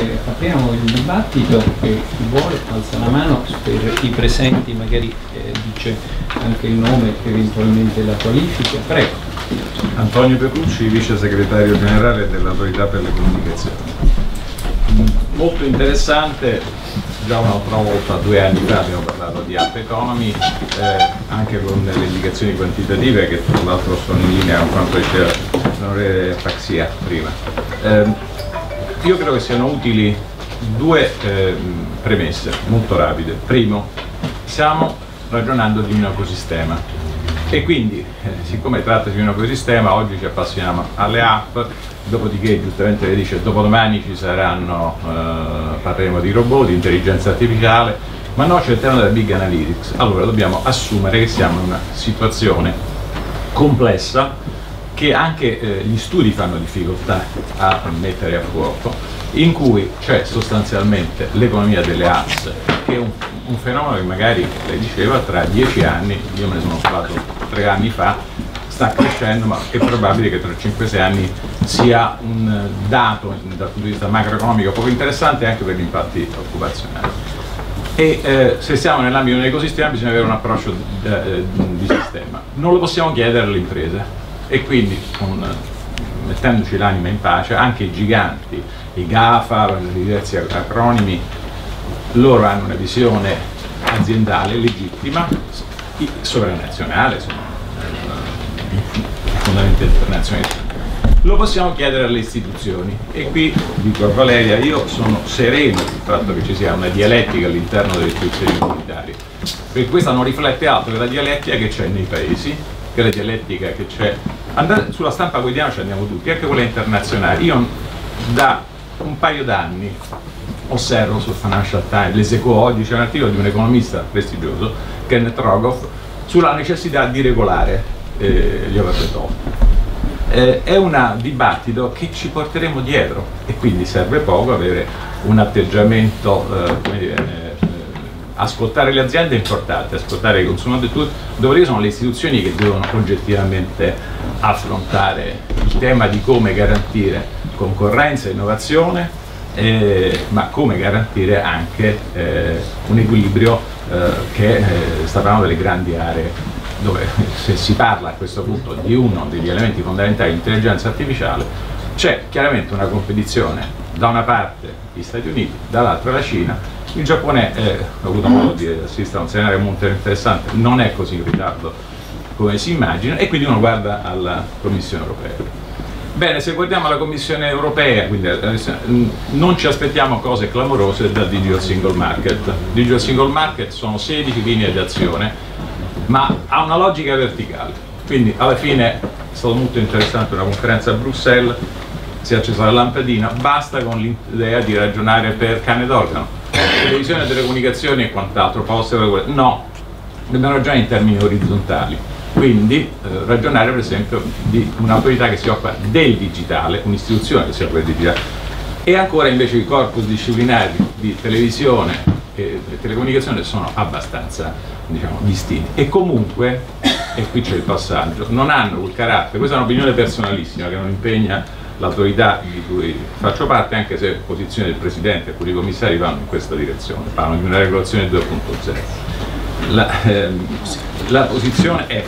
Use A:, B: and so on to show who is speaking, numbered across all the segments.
A: apriamo il dibattito e chi vuole alza la mano, per i presenti magari dice anche il nome, eventualmente la qualifica. Prego.
B: Antonio Petrucci, vice segretario generale dell'Autorità per le Comunicazioni. Molto interessante, già un'altra volta 2 anni fa abbiamo parlato di app economy, anche con delle indicazioni quantitative che tra l'altro sono in linea con quanto diceva l'onorevole Paxia prima. Io credo che siano utili 2 premesse molto rapide. Primo, stiamo ragionando di un ecosistema e quindi siccome trattasi di un ecosistema oggi ci appassioniamo alle app, dopodiché giustamente le dice dopodomani ci saranno, parleremo di robot, di intelligenza artificiale, ma no, c'è il tema della big analytics. Allora dobbiamo assumere che siamo in una situazione complessa che anche gli studi fanno difficoltà a mettere a fuoco, in cui c'è sostanzialmente l'economia delle apps, che è un fenomeno che magari, lei diceva, tra 10 anni, io me ne sono occupato 3 anni fa, sta crescendo, ma è probabile che tra 5-6 anni sia un dato dal punto di vista macroeconomico poco interessante anche per gli impatti occupazionali. E se siamo nell'ambito di un ecosistema bisogna avere un approccio di sistema. Non lo possiamo chiedere alle imprese. E quindi, mettendoci l'anima in pace, anche i giganti, i GAFA, i diversi acronimi, loro hanno una visione aziendale legittima, sovranazionale, fondamentalmente internazionale. Lo possiamo chiedere alle istituzioni e qui dico a Valeria, io sono sereno sul fatto che ci sia una dialettica all'interno delle istituzioni comunitarie, perché questa non riflette altro che la dialettica che c'è nei paesi, che è la dialettica che c'è. Andate sulla stampa quotidiana, ci andiamo tutti, anche quella internazionale. Io da un paio d'anni osservo sul Financial Times, l'Eseco oggi c'è un articolo di un economista prestigioso, Kenneth Rogoff, sulla necessità di regolare gli over the top. È un dibattito che ci porteremo dietro e quindi serve poco avere un atteggiamento, come dire, ascoltare le aziende è importante, ascoltare i consumatori, dopodiché sono le istituzioni che devono oggettivamente affrontare il tema di come garantire concorrenza e innovazione, ma come garantire anche un equilibrio che sta parlando delle grandi aree, dove se si parla a questo punto di uno degli elementi fondamentali dell'intelligenza artificiale, c'è chiaramente una competizione, da una parte gli Stati Uniti, dall'altra la Cina. Il Giappone, ho avuto modo di assistere a un seminario molto interessante, non è così in ritardo come si immagina, e quindi uno guarda alla Commissione Europea. Bene, se guardiamo alla Commissione Europea, quindi non ci aspettiamo cose clamorose dal Digital Single Market. Digital Single Market sono 16 linee d'azione, ma ha una logica verticale. Quindi alla fine è stato molto interessante una conferenza a Bruxelles, si è accesa la lampadina, basta con l'idea di ragionare per cane d'organo. Televisione, telecomunicazioni e quant'altro, no, dobbiamo ragionare in termini orizzontali, quindi ragionare per esempio di un'autorità che si occupa del digitale, un'istituzione che si occupa del digitale, e ancora invece i corpus disciplinari di televisione e telecomunicazione sono abbastanza, diciamo, distinti e comunque, e qui c'è il passaggio, non hanno quel carattere, questa è un'opinione personalissima che non impegna l'autorità di cui faccio parte, anche se posizione del Presidente e alcuni commissari vanno in questa direzione, parlano di una regolazione 2.0. La posizione è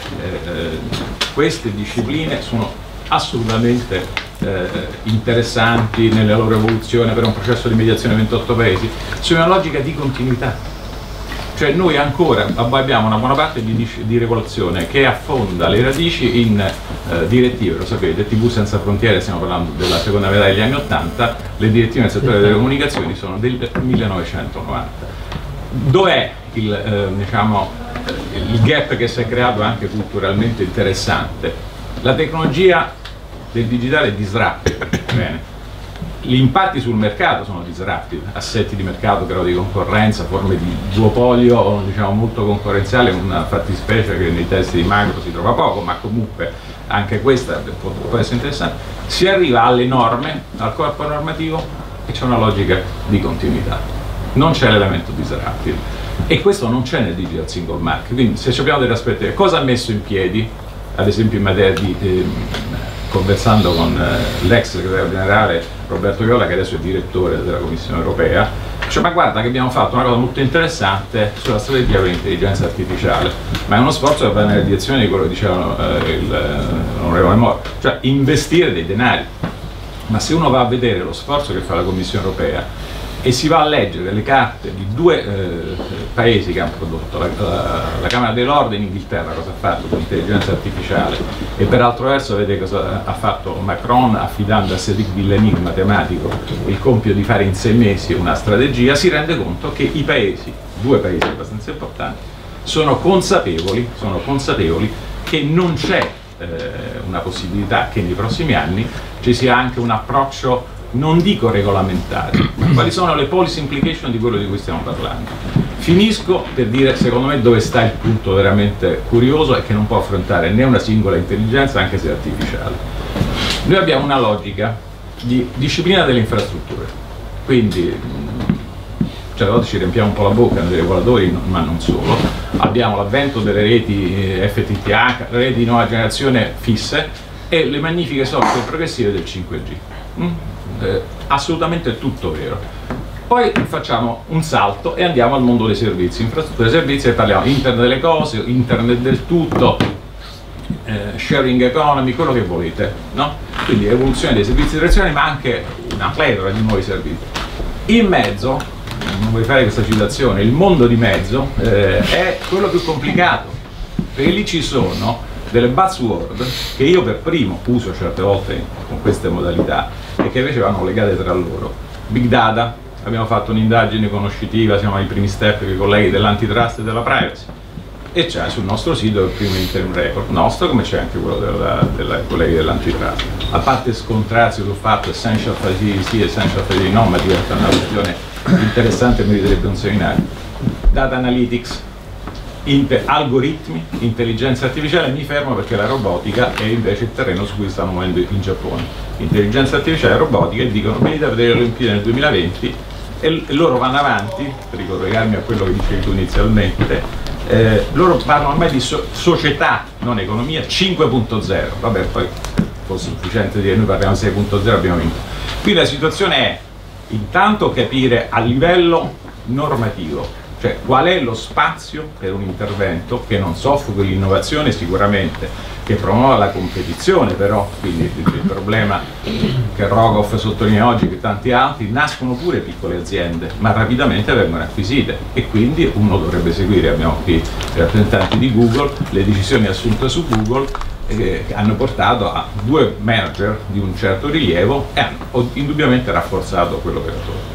B: queste discipline sono assolutamente interessanti nella loro evoluzione per un processo di mediazione 28 paesi, su una logica di continuità. Cioè noi ancora abbiamo una buona parte di regolazione che affonda le radici in direttive, lo sapete, TV senza frontiere, stiamo parlando della seconda metà degli anni 80, le direttive nel settore delle comunicazioni sono del 1990. Dov'è diciamo, il gap che si è creato anche culturalmente interessante? La tecnologia del digitale è disruptive, bene. Gli impatti sul mercato sono disruptive, assetti di mercato, grado di concorrenza, forme di duopolio, diciamo, molto concorrenziale, una fattispecie che nei testi di macro si trova poco, ma comunque anche questa può essere interessante. Si arriva alle norme, al corpo normativo, e c'è una logica di continuità, non c'è l'elemento disruptive, e questo non c'è nel Digital Single Market. Quindi se ci abbiamo delle aspettative, cosa ha messo in piedi, ad esempio in materia di conversando con l'ex segretario generale Roberto Viola, che adesso è direttore della Commissione Europea, cioè, ma guarda che abbiamo fatto una cosa molto interessante sulla strategia per l'intelligenza artificiale, ma è uno sforzo che va nella direzione di quello che diceva l'onorevole Moro, cioè investire dei denari. Ma se uno va a vedere lo sforzo che fa la Commissione Europea e si va a leggere le carte di due paesi che hanno prodotto, la Camera dei Lord in Inghilterra cosa ha fatto con l'intelligenza artificiale, e per altro verso vede cosa ha fatto Macron affidando a Cédric Villani, il matematico, il compito di fare in 6 mesi una strategia, si rende conto che i paesi, due paesi abbastanza importanti, sono consapevoli che non c'è una possibilità che nei prossimi anni ci sia anche un approccio, non dico regolamentare, ma quali sono le policy implication di quello di cui stiamo parlando. Finisco per dire, secondo me, dove sta il punto veramente curioso e che non può affrontare né una singola intelligenza, anche se artificiale. Noi abbiamo una logica di disciplina delle infrastrutture, quindi certe volte ci riempiamo un po' la bocca nei regolatori, ma non solo. Abbiamo l'avvento delle reti FTTH, reti di nuova generazione fisse e le magnifiche software progressive del 5G. Assolutamente tutto vero. Poi facciamo un salto e andiamo al mondo dei servizi, infrastrutture e servizi, e parliamo internet delle cose, internet del tutto, sharing economy, quello che volete, no? Quindi evoluzione dei servizi tradizionali, ma anche una pletora di nuovi servizi. In mezzo, non vuoi fare questa citazione, il mondo di mezzo è quello più complicato, perché lì ci sono delle buzzword che io per primo uso certe volte con queste modalità e che invece vanno legate tra loro. Big data, abbiamo fatto un'indagine conoscitiva, siamo ai primi step con i colleghi dell'antitrust e della privacy, e c'è sul nostro sito il primo interim report nostro, come c'è anche quello dei colleghi dell'antitrust. A parte scontrarsi sul fatto essential facility sì, essential facility no, ma diventa una questione interessante e meriterebbe un seminario. Data analytics, algoritmi, intelligenza artificiale, mi fermo perché la robotica è invece il terreno su cui stanno muovendo in Giappone. Intelligenza artificiale e robotica, e dicono venite a vedere le Olimpiadi nel 2020, e loro vanno avanti, per ricollegarmi a quello che dicevi tu inizialmente, loro parlano ormai di società, non economia, 5.0, vabbè, poi fosse sufficiente dire noi parliamo di 6.0, abbiamo vinto. Qui la situazione è intanto capire a livello normativo, cioè qual è lo spazio per un intervento che non soffochi l'innovazione sicuramente, che promuova la competizione, però, quindi il problema che Rogoff sottolinea oggi, che tanti altri, nascono pure piccole aziende, ma rapidamente vengono acquisite, e quindi uno dovrebbe seguire, abbiamo qui i rappresentanti di Google, le decisioni assunte su Google che hanno portato a 2 merger di un certo rilievo e hanno indubbiamente rafforzato quell'operatore.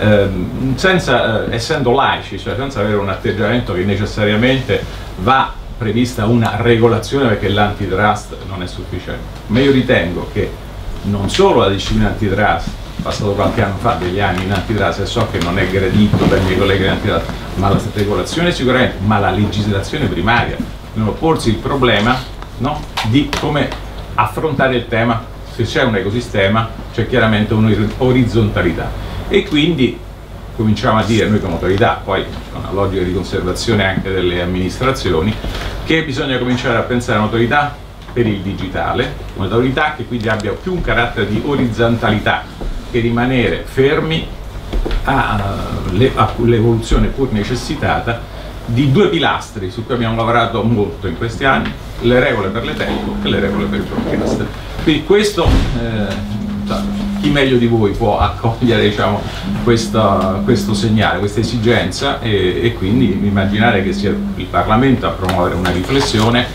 B: Essendo laici, cioè senza avere un atteggiamento che necessariamente va prevista una regolazione perché l'antitrust non è sufficiente, ma io ritengo che non solo la disciplina antitrust, passato qualche anno fa, degli anni in antitrust, e so che non è gradito dai miei colleghi di antitrust, ma la regolazione sicuramente, ma la legislazione primaria, devono porsi il problema, no, di come affrontare il tema. Se c'è un ecosistema c'è chiaramente un'orizzontalità, e quindi cominciamo a dire noi come autorità, poi c'è una logica di conservazione anche delle amministrazioni, che bisogna cominciare a pensare a un'autorità per il digitale, un'autorità che quindi abbia più un carattere di orizzontalità che rimanere fermi all'evoluzione pur necessitata di 2 pilastri su cui abbiamo lavorato molto in questi anni: le regole per le telco e le regole per il broadcast. Quindi questo, chi meglio di voi può accogliere, diciamo, questo segnale, questa esigenza, e quindi immaginare che sia il Parlamento a promuovere una riflessione,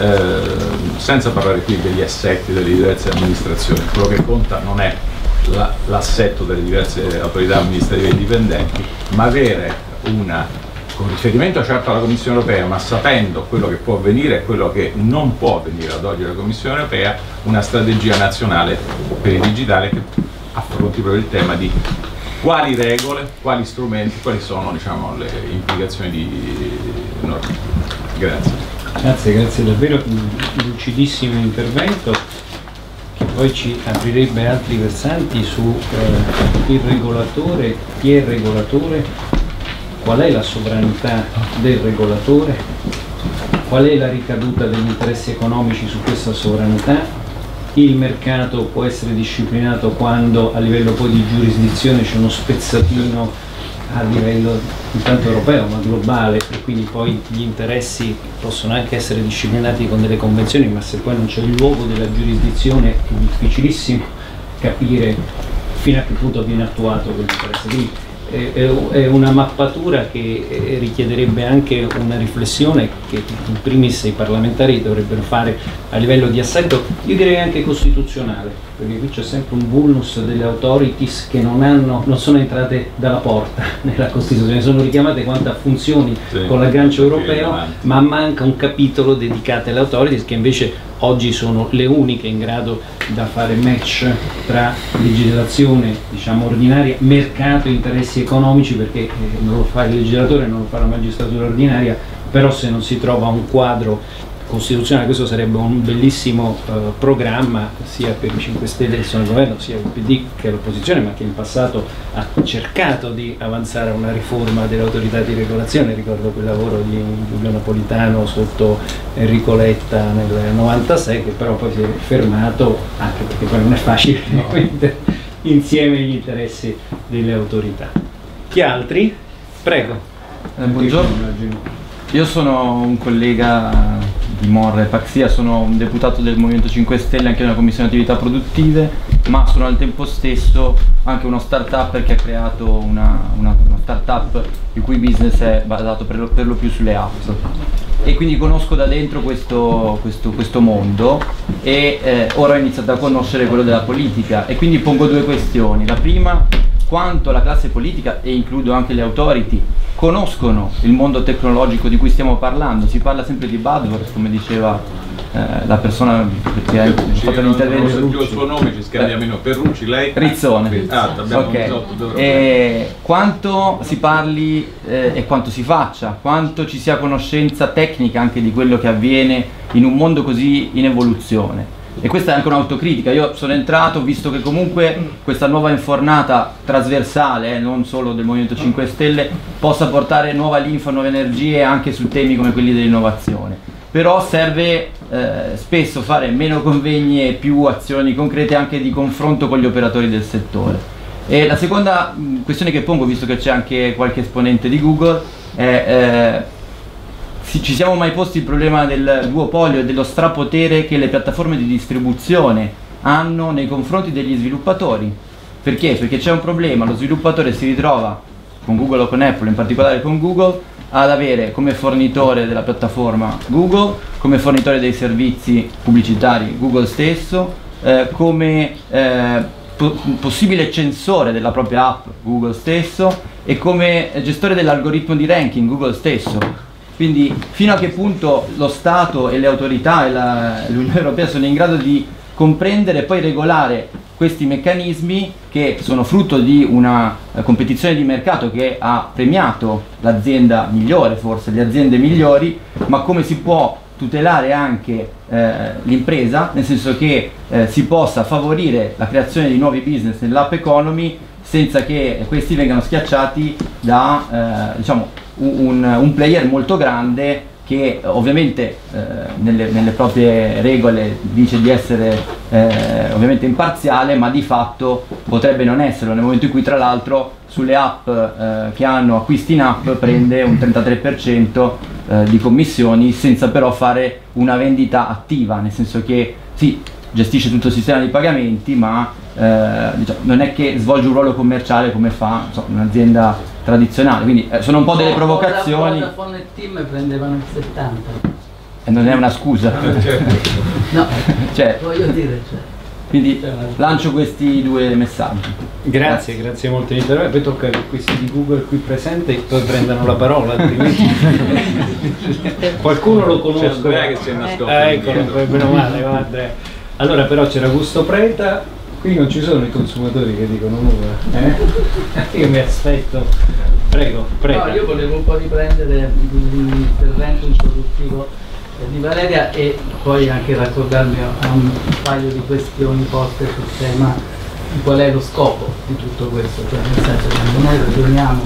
B: senza parlare qui degli assetti delle diverse amministrazioni. Quello che conta non è l'assetto delle diverse autorità amministrative indipendenti, ma avere con riferimento certo alla Commissione Europea, ma sapendo quello che può avvenire e quello che non può avvenire ad oggi alla Commissione Europea, una strategia nazionale per il digitale che affronti proprio il tema di quali regole, quali strumenti, quali sono, diciamo, le implicazioni di normativa. Grazie.
A: Grazie davvero, un lucidissimo intervento che poi ci aprirebbe altri versanti su il regolatore, chi è il regolatore, qual è la sovranità del regolatore, qual è la ricaduta degli interessi economici su questa sovranità, il mercato può essere disciplinato quando a livello poi di giurisdizione c'è uno spezzatino a livello intanto europeo ma globale, e quindi poi gli interessi possono anche essere disciplinati con delle convenzioni, ma se poi non c'è il luogo della giurisdizione è difficilissimo capire fino a che punto viene attuato quell'interesse. Quindi è una mappatura che richiederebbe anche una riflessione che in primis i parlamentari dovrebbero fare a livello di assetto, io direi anche costituzionale, perché qui c'è sempre un vulnus delle authorities che non sono entrate dalla porta nella Costituzione, sono richiamate quanto a funzioni con l'aggancio europeo, ma manca un capitolo dedicato alle authorities che invece oggi sono le uniche in grado da fare match tra legislazione, diciamo, ordinaria, mercato e interessi economici, perché non lo fa il legislatore, non lo fa la magistratura ordinaria, però se non si trova un quadro costituzionale questo sarebbe un bellissimo programma sia per i 5 Stelle che sono al governo, sia il PD che l'opposizione, ma che in passato ha cercato di avanzare a una riforma dell'autorità di regolazione. Ricordo quel lavoro di Giulio Napolitano sotto Enrico Letta nel 96, che però poi si è fermato, anche perché poi non è facile mettere insieme gli interessi delle autorità. Chi altri? Prego.
C: Buongiorno. Io sono un collega di Morra e Paxia, sono un deputato del Movimento 5 Stelle anche nella Commissione Attività Produttive, ma sono al tempo stesso anche uno start-up che ha creato una start-up il cui business è basato per lo più sulle app. E quindi conosco da dentro questo mondo e ora ho iniziato a conoscere quello della politica e quindi pongo due questioni. La prima, quanto la classe politica, e includo anche le authority, conoscono il mondo tecnologico di cui stiamo parlando. Si parla sempre di buzzword, come diceva la persona che ha fatto l'intervento.
B: Non so più il suo nome, ci scambiamo in Perrucci, lei?
C: Rizzone. Quanto si parli e quanto si faccia, quanto ci sia conoscenza tecnica anche di quello che avviene in un mondo così in evoluzione. E questa è anche un'autocritica. Io sono entrato, ho visto che comunque questa nuova infornata trasversale, non solo del Movimento 5 Stelle, possa portare nuova linfa, nuove energie anche su temi come quelli dell'innovazione. Però serve spesso fare meno convegni e più azioni concrete anche di confronto con gli operatori del settore. E la seconda questione che pongo, visto che c'è anche qualche esponente di Google, è ci siamo mai posti il problema del duopolio e dello strapotere che le piattaforme di distribuzione hanno nei confronti degli sviluppatori? Perché? Perché c'è un problema, lo sviluppatore si ritrova con Google o con Apple, in particolare con Google, ad avere come fornitore della piattaforma Google, come fornitore dei servizi pubblicitari Google stesso, come possibile censore della propria app Google stesso e come gestore dell'algoritmo di ranking Google stesso. Quindi fino a che punto lo Stato e le autorità e l'Unione Europea sono in grado di comprendere e poi regolare questi meccanismi che sono frutto di una competizione di mercato che ha premiato l'azienda migliore, forse le aziende migliori, ma come si può tutelare anche l'impresa, nel senso che si possa favorire la creazione di nuovi business nell'app economy senza che questi vengano schiacciati da diciamo, un player molto grande che ovviamente nelle proprie regole dice di essere ovviamente imparziale, ma di fatto potrebbe non esserlo, nel momento in cui tra l'altro sulle app che hanno acquisti in app prende un 33% di commissioni senza però fare una vendita attiva, nel senso che sì, gestisce tutto il sistema di pagamenti, ma diciamo, non è che svolge un ruolo commerciale come fa un'azienda tradizionale, quindi sono un po' delle provocazioni.
D: Vodafone e Team prendevano il 70%.
C: E non è una scusa.
D: No,
C: cioè,
D: voglio dire, cioè.
C: Quindi lancio questi due messaggi.
A: Grazie molto di intervento. Poi tocca che questi di Google qui presenti poi prendano la parola, altrimenti qualcuno lo conosce.
B: C'è Andrea che si è nascosto.
A: Eccolo, meno male, va Andrea. Allora però c'era Gusto Preta, qui non ci sono i consumatori che dicono nulla, Io mi aspetto. Prego, Preta.
D: No, io volevo un po' riprendere l'intervento introduttivo di Valeria e poi anche raccordarmi a un paio di questioni poste sul tema di qual è lo scopo di tutto questo, cioè nel senso che quando noi ragioniamo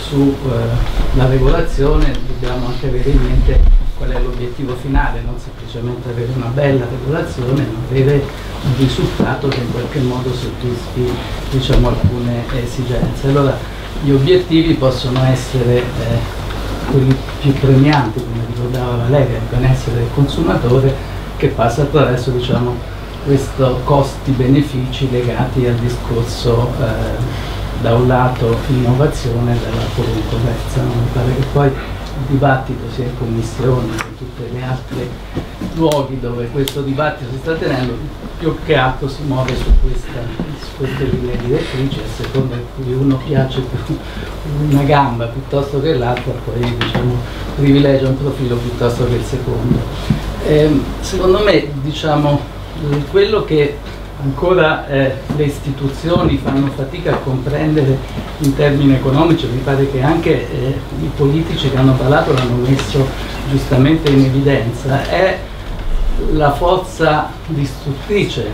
D: sulla regolazione dobbiamo anche avere in mente qual è l'obiettivo finale, non semplicemente semplicemente avere una bella regolazione, ma avere un risultato che in qualche modo soddisfi, diciamo, alcune esigenze. Allora gli obiettivi possono essere quelli più premianti, come ricordava Valeria, il benessere del consumatore, che passa attraverso, diciamo, questi costi-benefici legati al discorso da un lato innovazione e dall'altro concorrenza. Mi pare che poi il dibattito sia in commissione che in tutti gli altri luoghi dove questo dibattito si sta tenendo, più che altro si muove su queste linee direttrici, a seconda di cui uno piace più una gamba piuttosto che l'altra, poi, diciamo, privilegia un profilo piuttosto che il secondo. Secondo me, diciamo, quello che ancora le istituzioni fanno fatica a comprendere in termini economici, mi pare che anche i politici che hanno parlato l'hanno messo giustamente in evidenza, è la forza distruttrice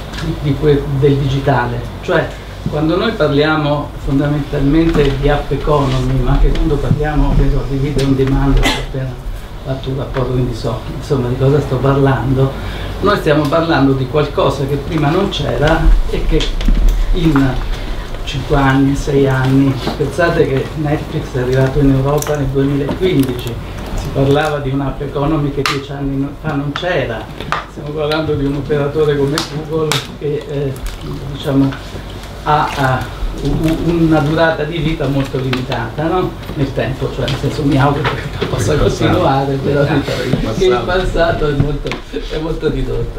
D: del digitale. Cioè, quando noi parliamo fondamentalmente di app economy, ma che quando parliamo di video on demand, appena fatto un rapporto, quindi so insomma di cosa sto parlando, noi stiamo parlando di qualcosa che prima non c'era e che in 5 anni, 6 anni, pensate che Netflix è arrivato in Europa nel 2015, si parlava di un'app economy che 10 anni fa non c'era, stiamo parlando di un operatore come Google che diciamo ha una durata di vita molto limitata, no? Nel tempo, cioè nel senso mi auguro che possa continuare, però che il passato è molto ridotto.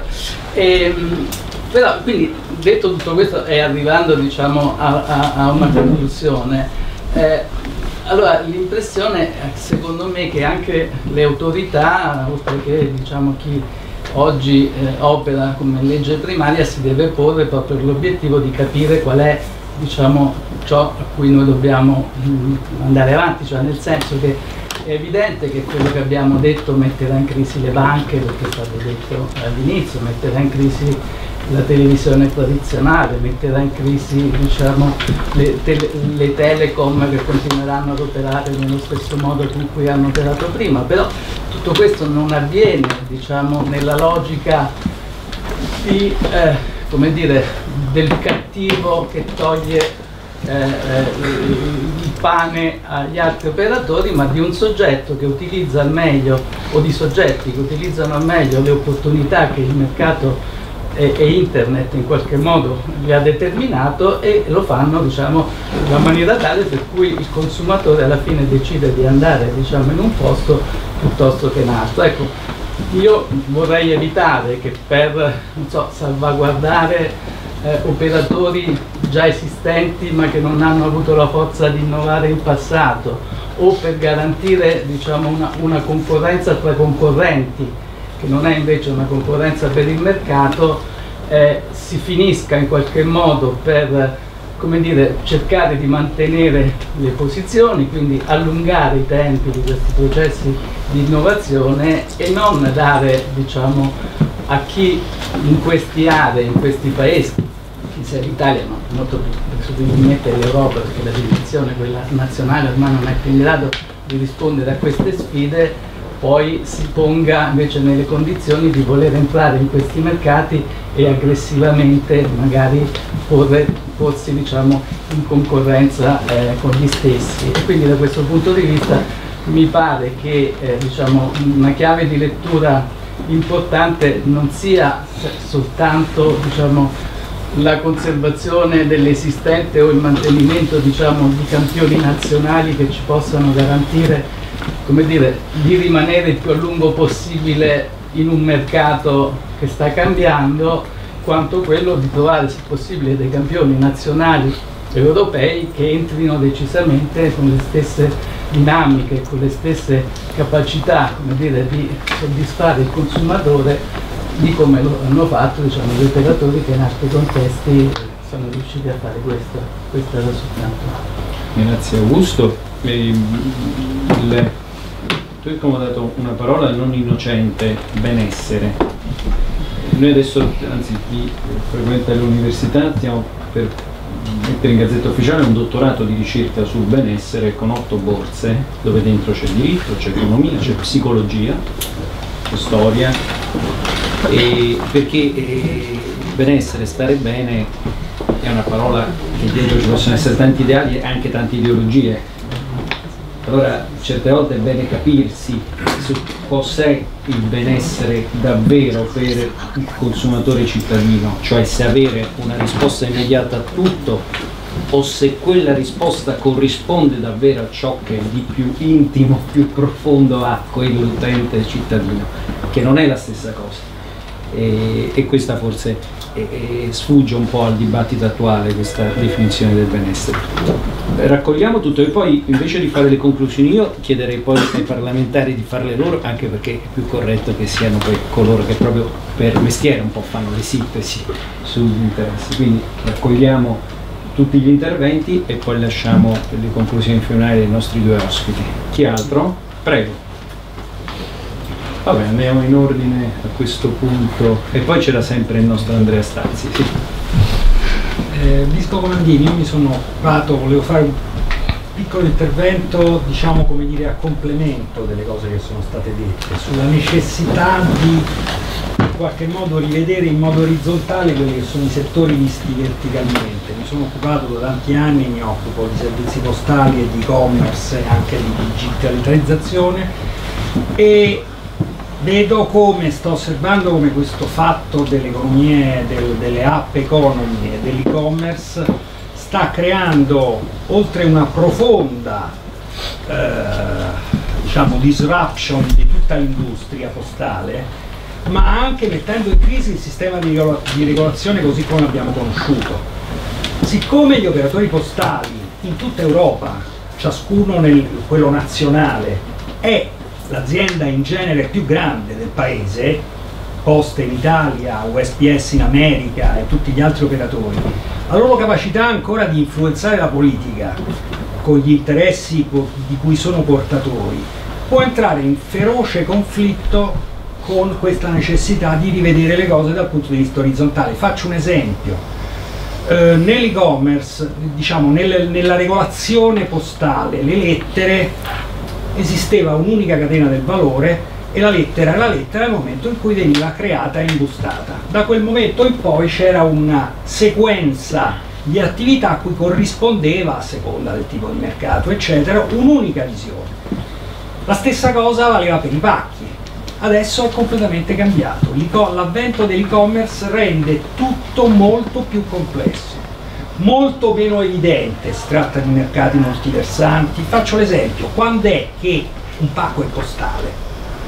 D: Però quindi, detto tutto questo e arrivando, diciamo, a una conclusione, allora l'impressione secondo me che anche le autorità, oltre che, diciamo, chi oggi opera come legge primaria, si deve porre proprio l'obiettivo di capire qual è, diciamo, ciò a cui noi dobbiamo andare avanti, cioè nel senso che è evidente che quello che abbiamo detto metterà in crisi le banche, perché è stato detto all'inizio, metterà in crisi la televisione tradizionale, metterà in crisi, diciamo, le telecom che continueranno ad operare nello stesso modo con cui hanno operato prima, però tutto questo non avviene, diciamo, nella logica di come dire, del cattivo che toglie il pane agli altri operatori, ma di un soggetto che utilizza al meglio, o di soggetti che utilizzano al meglio le opportunità che il mercato e internet in qualche modo gli ha determinato, e lo fanno, diciamo, in una maniera tale per cui il consumatore alla fine decide di andare, diciamo, in un posto piuttosto che in altro. Ecco, io vorrei evitare che per, non so, salvaguardare operatori già esistenti ma che non hanno avuto la forza di innovare in passato, o per garantire, diciamo, una concorrenza tra concorrenti che non è invece una concorrenza per il mercato, si finisca in qualche modo per, come dire, cercare di mantenere le posizioni, quindi allungare i tempi di questi processi di innovazione e non dare, diciamo, a chi in queste aree, in questi paesi, sia l'Italia, ma molto presumibilmente l'Europa, perché la dimensione, quella nazionale, ormai non è più in grado di rispondere a queste sfide, poi si ponga invece nelle condizioni di voler entrare in questi mercati e aggressivamente magari porsi, diciamo, in concorrenza con gli stessi. E quindi da questo punto di vista mi pare che diciamo, una chiave di lettura importante non sia soltanto, diciamo, la conservazione dell'esistente o il mantenimento, diciamo, di campioni nazionali che ci possano garantire, come dire, di rimanere il più a lungo possibile in un mercato che sta cambiando, quanto quello di trovare, se possibile, dei campioni nazionali europei che entrino decisamente con le stesse dinamiche, con le stesse capacità, come dire, di soddisfare il consumatore di come lo hanno fatto, diciamo, gli operatori che in altri contesti sono riusciti a fare questo. Questo era soltanto.
A: Grazie Augusto. Tu hai dato una parola non innocente, benessere. Noi adesso, anzi chi frequenta l'università, stiamo per mettere in Gazzetta Ufficiale un dottorato di ricerca sul benessere con 8 borse, dove dentro c'è diritto, c'è economia, c'è psicologia, storia, perché benessere, stare bene è una parola che dietro ci possono essere tanti ideali e anche tante ideologie. Allora certe volte è bene capirsi su cos'è il benessere davvero per il consumatore cittadino, cioè se avere una risposta immediata a tutto o se quella risposta corrisponde davvero a ciò che di più intimo, più profondo ha quell'utente cittadino, che non è la stessa cosa. E questa forse sfugge un po' al dibattito attuale, questa definizione del benessere. Raccogliamo tutto e poi invece di fare le conclusioni io chiederei poi ai parlamentari di farle loro, anche perché è più corretto che siano poi coloro che proprio per mestiere un po' fanno le sintesi sugli interessi. Quindi raccogliamo tutti gli interventi e poi lasciamo le conclusioni finali dei nostri due ospiti. Chi altro? Prego. Vabbè, andiamo in ordine a questo punto e poi c'era sempre il nostro Andrea Stazzi. Sì.
E: Visco Comandini, io mi sono occupato, volevo fare un piccolo intervento, diciamo come dire, a complemento delle cose che sono state dette, sulla necessità di in qualche modo rivedere in modo orizzontale quelli che sono i settori visti verticalmente. Mi sono occupato da tanti anni, mi occupo di servizi postali e di e-commerce e anche di digitalizzazione e vedo come, sto osservando come questo fatto delle economie, delle app economy e dell'e-commerce sta creando, oltre una profonda diciamo, disruption di tutta l'industria postale, ma anche mettendo in crisi il sistema di regolazione così come l'abbiamo conosciuto. Siccome gli operatori postali in tutta Europa, ciascuno quello nazionale, è l'azienda in genere più grande del paese, Poste in Italia, USPS in America e tutti gli altri operatori, la loro capacità ancora di influenzare la politica con gli interessi di cui sono portatori può entrare in feroce conflitto con questa necessità di rivedere le cose dal punto di vista orizzontale. Faccio un esempio. Nell'e-commerce, diciamo nella regolazione postale, le lettere, esisteva un'unica catena del valore e la lettera è la lettera nel momento in cui veniva creata e imbustata. Da quel momento in poi c'era una sequenza di attività a cui corrispondeva, a seconda del tipo di mercato, eccetera, un'unica visione. La stessa cosa valeva per i pacchi. Adesso è completamente cambiato. L'avvento dell'e-commerce rende tutto molto più complesso, molto meno evidente, si tratta di mercati multiversanti. Faccio l'esempio, quando è che un pacco è postale?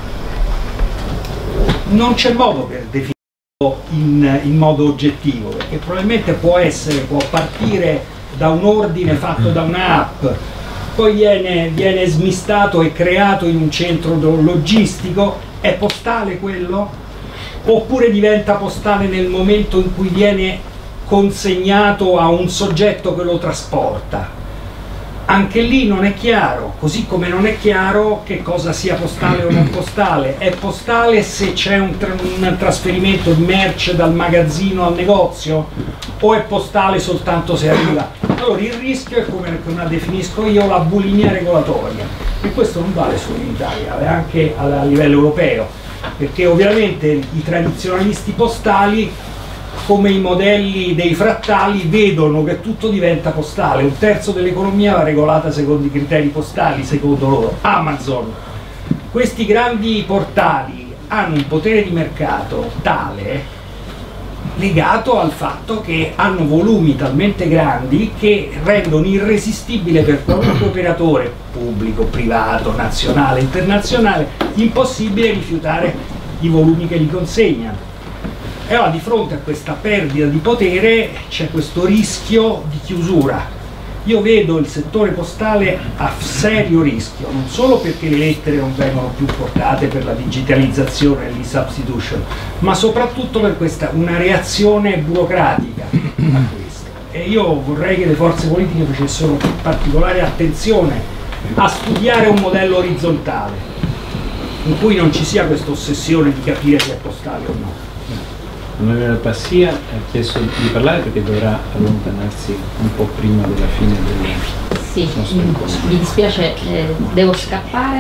E: Non c'è modo per definirlo in modo oggettivo, perché probabilmente può partire da un ordine fatto da un'app, poi viene smistato e creato in un centro logistico. È postale quello? Oppure diventa postale nel momento in cui viene consegnato a un soggetto che lo trasporta? Anche lì non è chiaro, così come non è chiaro che cosa sia postale o non postale. È postale se c'è un trasferimento di merce dal magazzino al negozio, o è postale soltanto se arriva? Allora il rischio è, come la definisco io, la bulimia regolatoria, e questo non vale solo in Italia, vale anche a livello europeo, perché ovviamente i tradizionalisti postali, come i modelli dei frattali, vedono che tutto diventa postale. Un terzo dell'economia va regolata secondo i criteri postali, secondo loro. Amazon, questi grandi portali hanno un potere di mercato tale, legato al fatto che hanno volumi talmente grandi che rendono irresistibile per qualunque operatore pubblico, privato, nazionale, internazionale, impossibile rifiutare i volumi che gli consegnano. E allora di fronte a questa perdita di potere c'è questo rischio di chiusura. Io vedo il settore postale a serio rischio, non solo perché le lettere non vengono più portate per la digitalizzazione e l'e-substitution, ma soprattutto per una reazione burocratica a questo. E io vorrei che le forze politiche facessero particolare attenzione a studiare un modello orizzontale, in cui non ci sia questa ossessione di capire se è postale o no.
A: Onorevole Passia ha chiesto di parlare perché dovrà allontanarsi un po' prima della fine del...
F: Sì, mi dispiace, devo scappare,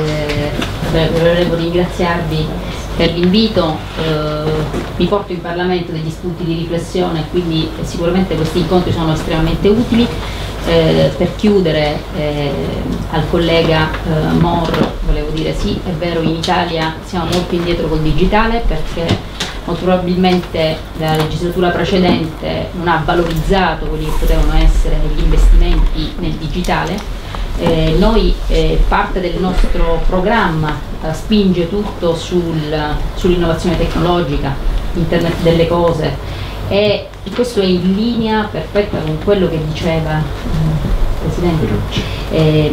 F: volevo ringraziarvi per l'invito, mi porto in Parlamento degli spunti di riflessione, quindi sicuramente questi incontri sono estremamente utili. Per chiudere, al collega Mor volevo dire sì, è vero, in Italia siamo molto indietro col digitale perché molto probabilmente la legislatura precedente non ha valorizzato quelli che potevano essere gli investimenti nel digitale. Noi, parte del nostro programma spinge tutto sull'innovazione tecnologica, Internet delle cose, e questo è in linea perfetta con quello che diceva il Presidente,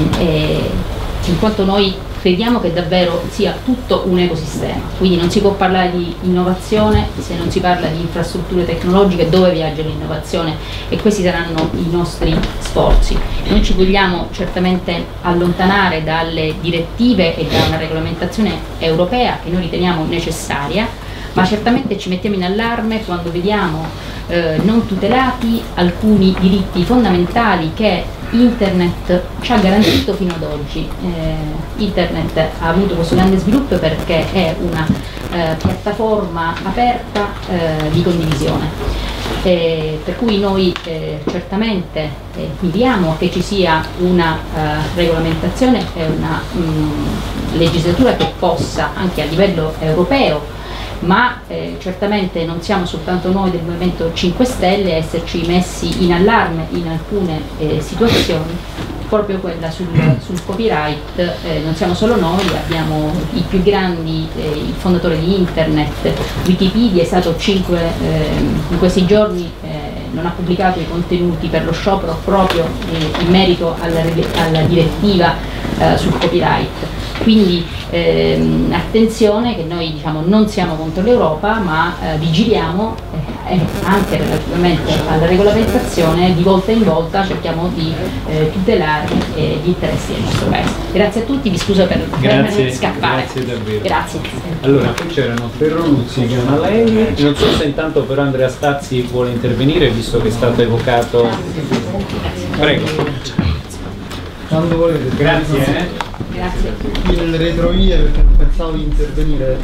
F: in quanto noi crediamo che davvero sia tutto un ecosistema, quindi non si può parlare di innovazione se non si parla di infrastrutture tecnologiche dove viaggia l'innovazione, e questi saranno i nostri sforzi. Non ci vogliamo certamente allontanare dalle direttive e da una regolamentazione europea che noi riteniamo necessaria, ma certamente ci mettiamo in allarme quando vediamo non tutelati alcuni diritti fondamentali che Internet ci ha garantito fino ad oggi. Internet ha avuto questo grande sviluppo perché è una piattaforma aperta di condivisione. Per cui noi certamente miriamo a che ci sia una regolamentazione e una legislatura che possa anche a livello europeo, ma certamente non siamo soltanto noi del Movimento 5 Stelle a esserci messi in allarme in alcune situazioni, proprio quella sul copyright. Non siamo solo noi, abbiamo i più grandi, il fondatore di Internet, Wikipedia è stato in questi giorni non ha pubblicato i contenuti per lo sciopero proprio in merito alla direttiva sul copyright. Quindi attenzione, che noi diciamo non siamo contro l'Europa, ma vigiliamo anche relativamente alla regolamentazione, di volta in volta cerchiamo di tutelare gli interessi del nostro Paese. Grazie a tutti, vi scuso per scappare.
A: Grazie davvero.
F: Grazie.
A: Allora, qui c'erano Ferroluzzi, Gianalei, non so se intanto però Andrea Stazzi vuole intervenire, visto che è stato evocato. Prego.
G: Quando volete.
A: Grazie.
F: Grazie.
G: Qui nelle retrovie, perché non pensavo di intervenire,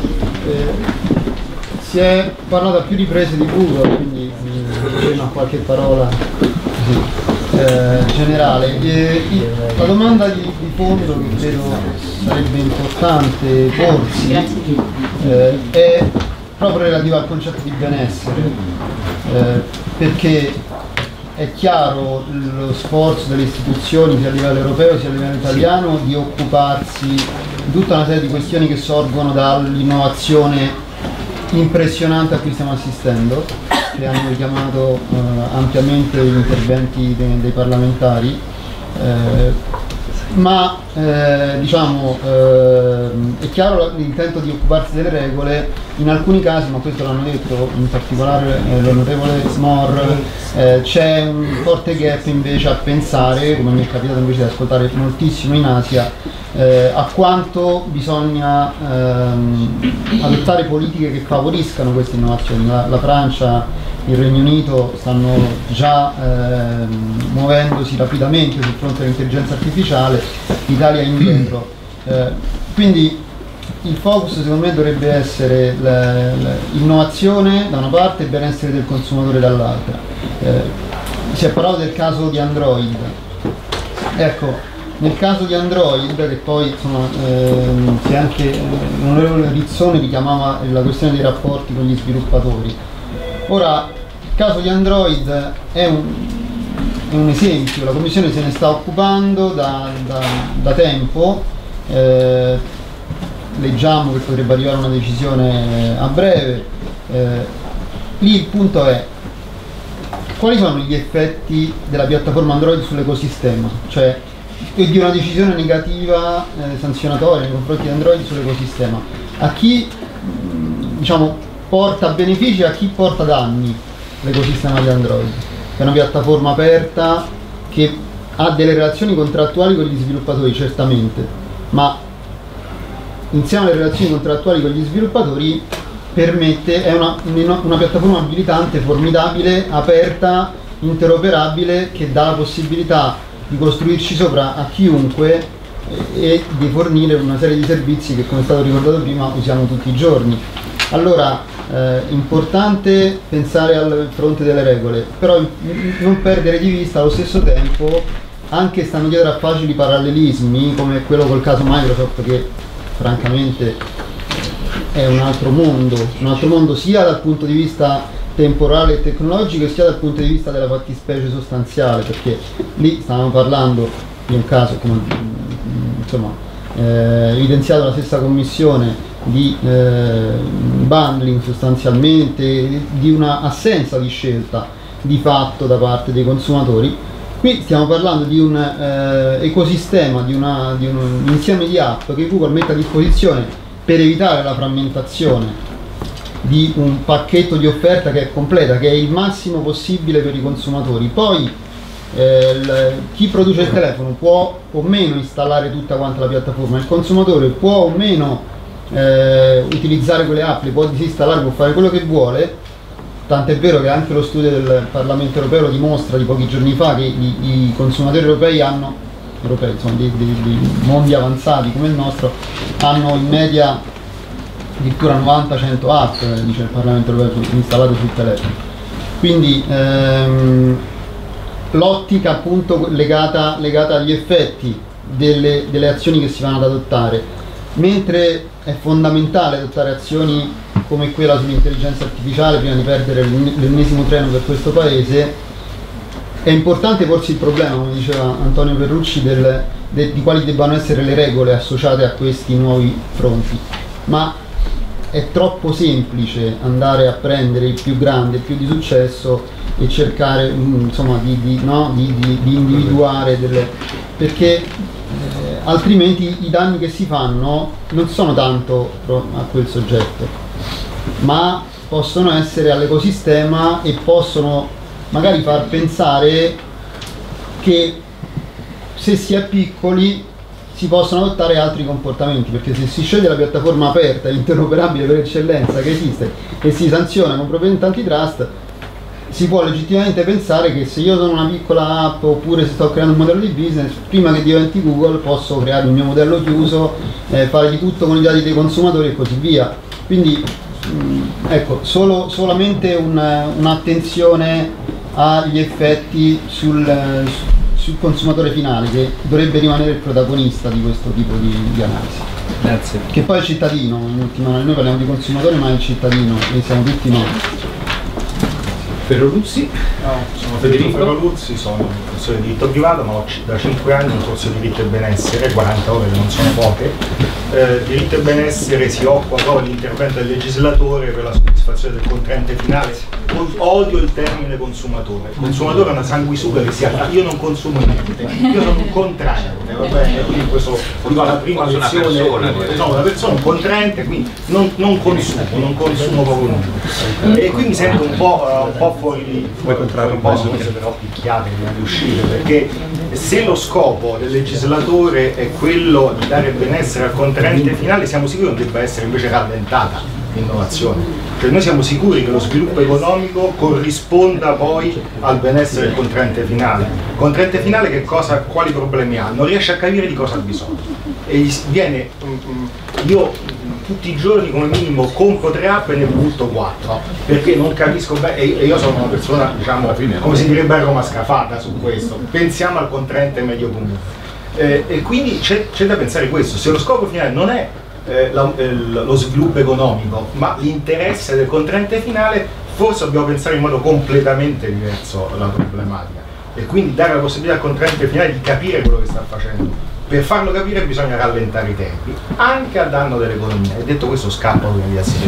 G: si è parlato a più riprese di Google, quindi prima qualche parola così, generale. La domanda di fondo che credo sarebbe importante porsi è proprio relativa al concetto di benessere, perché è chiaro lo sforzo delle istituzioni sia a livello europeo sia a livello italiano di occuparsi di tutta una serie di questioni che sorgono dall'innovazione impressionante a cui stiamo assistendo, che hanno richiamato ampiamente gli interventi dei parlamentari, ma diciamo è chiaro l'intento di occuparsi delle regole. In alcuni casi, ma questo l'hanno detto in particolare l'onorevole Mor, c'è un forte gap invece a pensare, come mi è capitato invece di ascoltare moltissimo in Asia, a quanto bisogna adottare politiche che favoriscano queste innovazioni. La Francia, il Regno Unito stanno già muovendosi rapidamente sul fronte dell'intelligenza artificiale, l'Italia è indietro. Quindi il focus secondo me dovrebbe essere l'innovazione da una parte e il benessere del consumatore dall'altra. Si è parlato del caso di Android. Ecco, nel caso di Android, che poi insomma, che anche l'onorevole Rizzone richiamava la questione dei rapporti con gli sviluppatori. Ora, il caso di Android è un esempio, la Commissione se ne sta occupando da tempo, leggiamo che potrebbe arrivare una decisione a breve. Lì il punto è: quali sono gli effetti della piattaforma Android sull'ecosistema? Cioè, e di una decisione negativa sanzionatoria nei confronti di Android sull'ecosistema. A chi diciamo porta benefici e a chi porta danni l'ecosistema di Android? È una piattaforma aperta che ha delle relazioni contrattuali con gli sviluppatori, certamente, ma insieme alle relazioni contrattuali con gli sviluppatori è una piattaforma abilitante, formidabile, aperta, interoperabile, che dà la possibilità di costruirci sopra a chiunque e di fornire una serie di servizi che, come è stato ricordato prima, usiamo tutti i giorni. Allora, importante pensare al fronte delle regole, però non perdere di vista allo stesso tempo, anche stando dietro a facili parallelismi come quello col caso Microsoft, che francamente è un altro mondo sia dal punto di vista temporale e tecnologico sia dal punto di vista della fattispecie sostanziale, perché lì stavamo parlando di un caso, come evidenziato dalla stessa commissione, di bundling sostanzialmente, di una assenza di scelta di fatto da parte dei consumatori. Qui stiamo parlando di un ecosistema, di un insieme di app che Google mette a disposizione per evitare la frammentazione di un pacchetto di offerta che è completa, che è il massimo possibile per i consumatori. Poi chi produce il telefono può o meno installare tutta quanta la piattaforma, il consumatore può o meno utilizzare quelle app, può disinstallare, può fare quello che vuole. Tant'è vero che anche lo studio del Parlamento europeo lo dimostra di pochi giorni fa, che i consumatori europei insomma, dei mondi avanzati come il nostro, hanno in media addirittura 90-100 app, dice il Parlamento europeo, installate sul telefono. Quindi l'ottica appunto legata agli effetti delle azioni che si vanno ad adottare, mentre è fondamentale adottare azioni come quella sull'intelligenza artificiale prima di perdere l'ennesimo treno per questo paese. È importante porsi il problema, come diceva Antonio Perrucci, di quali debbano essere le regole associate a questi nuovi fronti, ma è troppo semplice andare a prendere il più grande, il più di successo e cercare insomma di individuare perché altrimenti i danni che si fanno non sono tanto a quel soggetto, ma possono essere all'ecosistema e possono magari far pensare che se si è piccoli si possono adottare altri comportamenti, perché se si sceglie la piattaforma aperta, interoperabile per eccellenza che esiste e si sanziona con provvedimento antitrust, si può legittimamente pensare che se io sono una piccola app oppure se sto creando un modello di business, prima che diventi Google posso creare il mio modello chiuso, fare di tutto con i dati dei consumatori e così via. Quindi ecco, solamente un'attenzione agli effetti sul consumatore finale, che dovrebbe rimanere il protagonista di questo tipo di analisi.
A: Grazie.
G: Che poi è il cittadino, in ultima, noi parliamo di consumatore ma è il cittadino e siamo tutti noi.
A: Ferroluzzi?
H: Sono Federico Ferroluzzi, sono un professore di diritto privato, ma ho da 5 anni un corso di diritto e benessere, 40 ore che non sono poche. Diritto e benessere si occupa proprio dell'intervento del legislatore per la soddisfazione del contraente finale. Odio il termine consumatore. Il consumatore è una sanguisuga che si ha. Io non consumo niente, io sono un contraente, va bene? Quindi questo dico alla prima lezione. Sono una persona, un contraente, quindi non consumo proprio nulla. E qui mi sento un po' fuori un po' forse però picchiate prima di uscire, perché se lo scopo del legislatore è quello di dare benessere al contraente finale, siamo sicuri che non debba essere invece rallentata l'innovazione. Cioè noi siamo sicuri che lo sviluppo economico corrisponda poi al benessere del contraente finale. Il contraente finale quali problemi ha? Non riesce a capire di cosa ha bisogno. E viene, io tutti i giorni come minimo compro 3 app e ne butto 4, perché non capisco bene, e io sono una persona, diciamo, come si direbbe a Roma, scafata su questo. Pensiamo al contraente medio comune. E quindi c'è da pensare questo, se lo scopo finale non è lo sviluppo economico, ma l'interesse del contraente finale, forse dobbiamo pensare in modo completamente diverso alla problematica e quindi dare la possibilità al contraente finale di capire quello che sta facendo. Per farlo capire bisogna rallentare i tempi, anche a danno dell'economia. E detto questo scappo di essere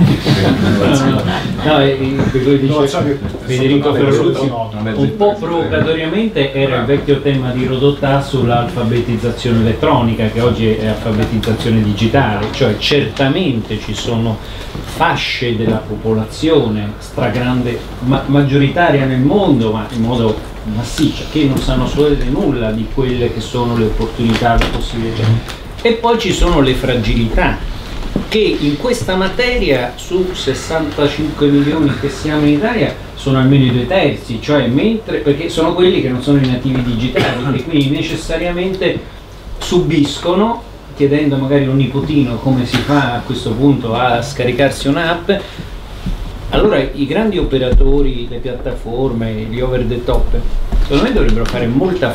A: Federico Ferroluzzi, un po' provocatoriamente era il vecchio tema di Rodotà sull'alfabetizzazione elettronica, che oggi è alfabetizzazione digitale, cioè certamente ci sono fasce della popolazione stragrande, maggioritaria nel mondo, ma in modo massiccia, che non sanno assolutamente nulla di quelle che sono le opportunità, le possibilità. E poi ci sono le fragilità che in questa materia su 65 milioni che siamo in Italia sono almeno i 2/3, cioè perché sono quelli che non sono i nativi digitali e quindi necessariamente subiscono, chiedendo magari a un nipotino come si fa a questo punto a scaricarsi un'app. Allora i grandi operatori, le piattaforme, gli over the top, secondo me dovrebbero fare molta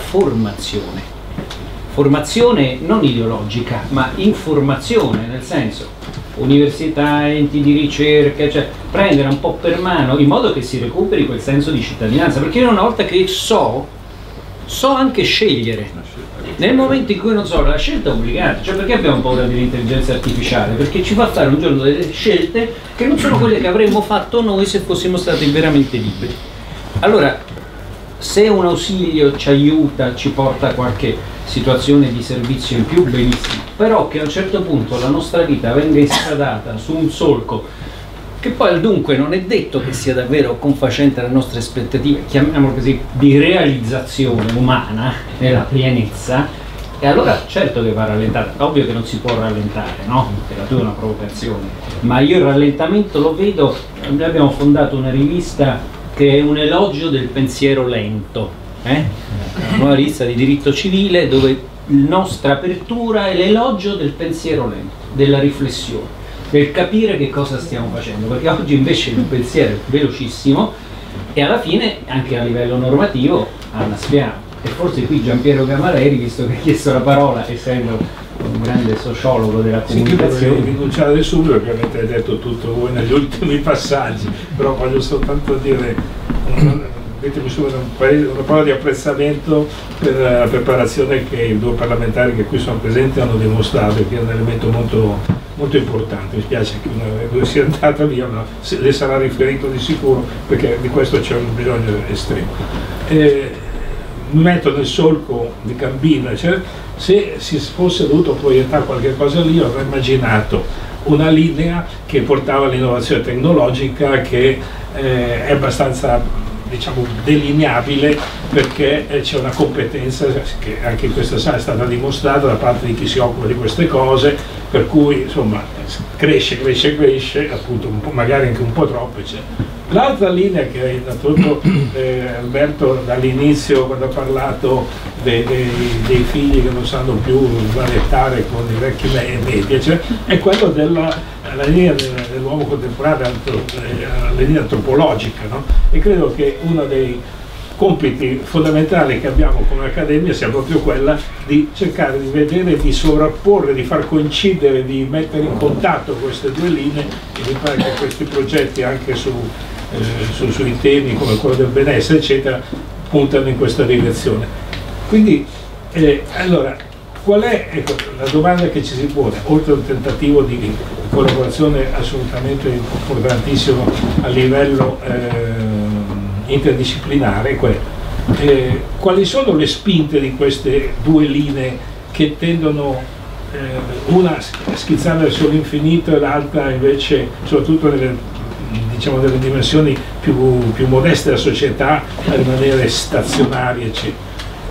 A: formazione non ideologica, ma informazione, nel senso università, enti di ricerca, cioè prendere un po' per mano in modo che si recuperi quel senso di cittadinanza, perché io una volta che so anche scegliere. Nel momento in cui non so, la scelta è obbligata, cioè perché abbiamo paura dell'intelligenza artificiale? Perché ci fa fare un giorno delle scelte che non sono quelle che avremmo fatto noi se fossimo stati veramente liberi. Allora, se un ausilio ci aiuta, ci porta a qualche situazione di servizio in più, benissimo, però che a un certo punto la nostra vita venga instradata su un solco che poi dunque non è detto che sia davvero confacente alle nostre aspettative, chiamiamolo così, di realizzazione umana nella pienezza, e allora certo che va rallentata. Ovvio che non si può rallentare, no? Era tutta una provocazione, ma io il rallentamento lo vedo. Noi abbiamo fondato una rivista che è un elogio del pensiero lento, una nuova rivista di diritto civile dove la nostra apertura è l'elogio del pensiero lento, della riflessione, del capire che cosa stiamo facendo, perché oggi invece il pensiero è velocissimo e alla fine anche a livello normativo annaspiamo. E forse qui Giampiero Camareri, visto che ha chiesto la parola, essendo un grande sociologo della comunicazione.
I: Sì, rinunciare subito perché avete detto tutto voi negli ultimi passaggi, però voglio soltanto dire, mettermi su una parola di apprezzamento per la preparazione che i due parlamentari che qui sono presenti hanno dimostrato, che è un elemento molto importante. Mi spiace che una delle due sia andata via, ma le sarà riferito di sicuro, perché di questo c'è un bisogno estremo. Mi metto nel solco di Gambino, cioè, se si fosse dovuto proiettare qualche cosa lì, avrei immaginato una linea che portava all'innovazione tecnologica che è abbastanza, diciamo, delineabile, perché c'è una competenza che anche in questa sala è stata dimostrata da parte di chi si occupa di queste cose, per cui insomma cresce, appunto magari anche un po' troppo, eccetera. L'altra linea che ha introdotto Alberto dall'inizio, quando ha parlato dei figli che non sanno più smanettare con i vecchi media, cioè, è quello della linea dell'uomo contemporaneo, la linea antropologica, no? E credo che uno dei compiti fondamentali che abbiamo come Accademia sia proprio quella di cercare di vedere, di sovrapporre, di far coincidere, di mettere in contatto queste due linee, e mi pare che questi progetti anche sui temi come quello del benessere eccetera puntano in questa direzione. Quindi allora qual è, ecco, la domanda che ci si pone, oltre a un tentativo di collaborazione assolutamente importantissimo a livello interdisciplinare, quali sono le spinte di queste due linee che tendono una a schizzare verso l'infinito e l'altra invece, soprattutto delle dimensioni più modeste della società, a rimanere stazionarie, eccetera.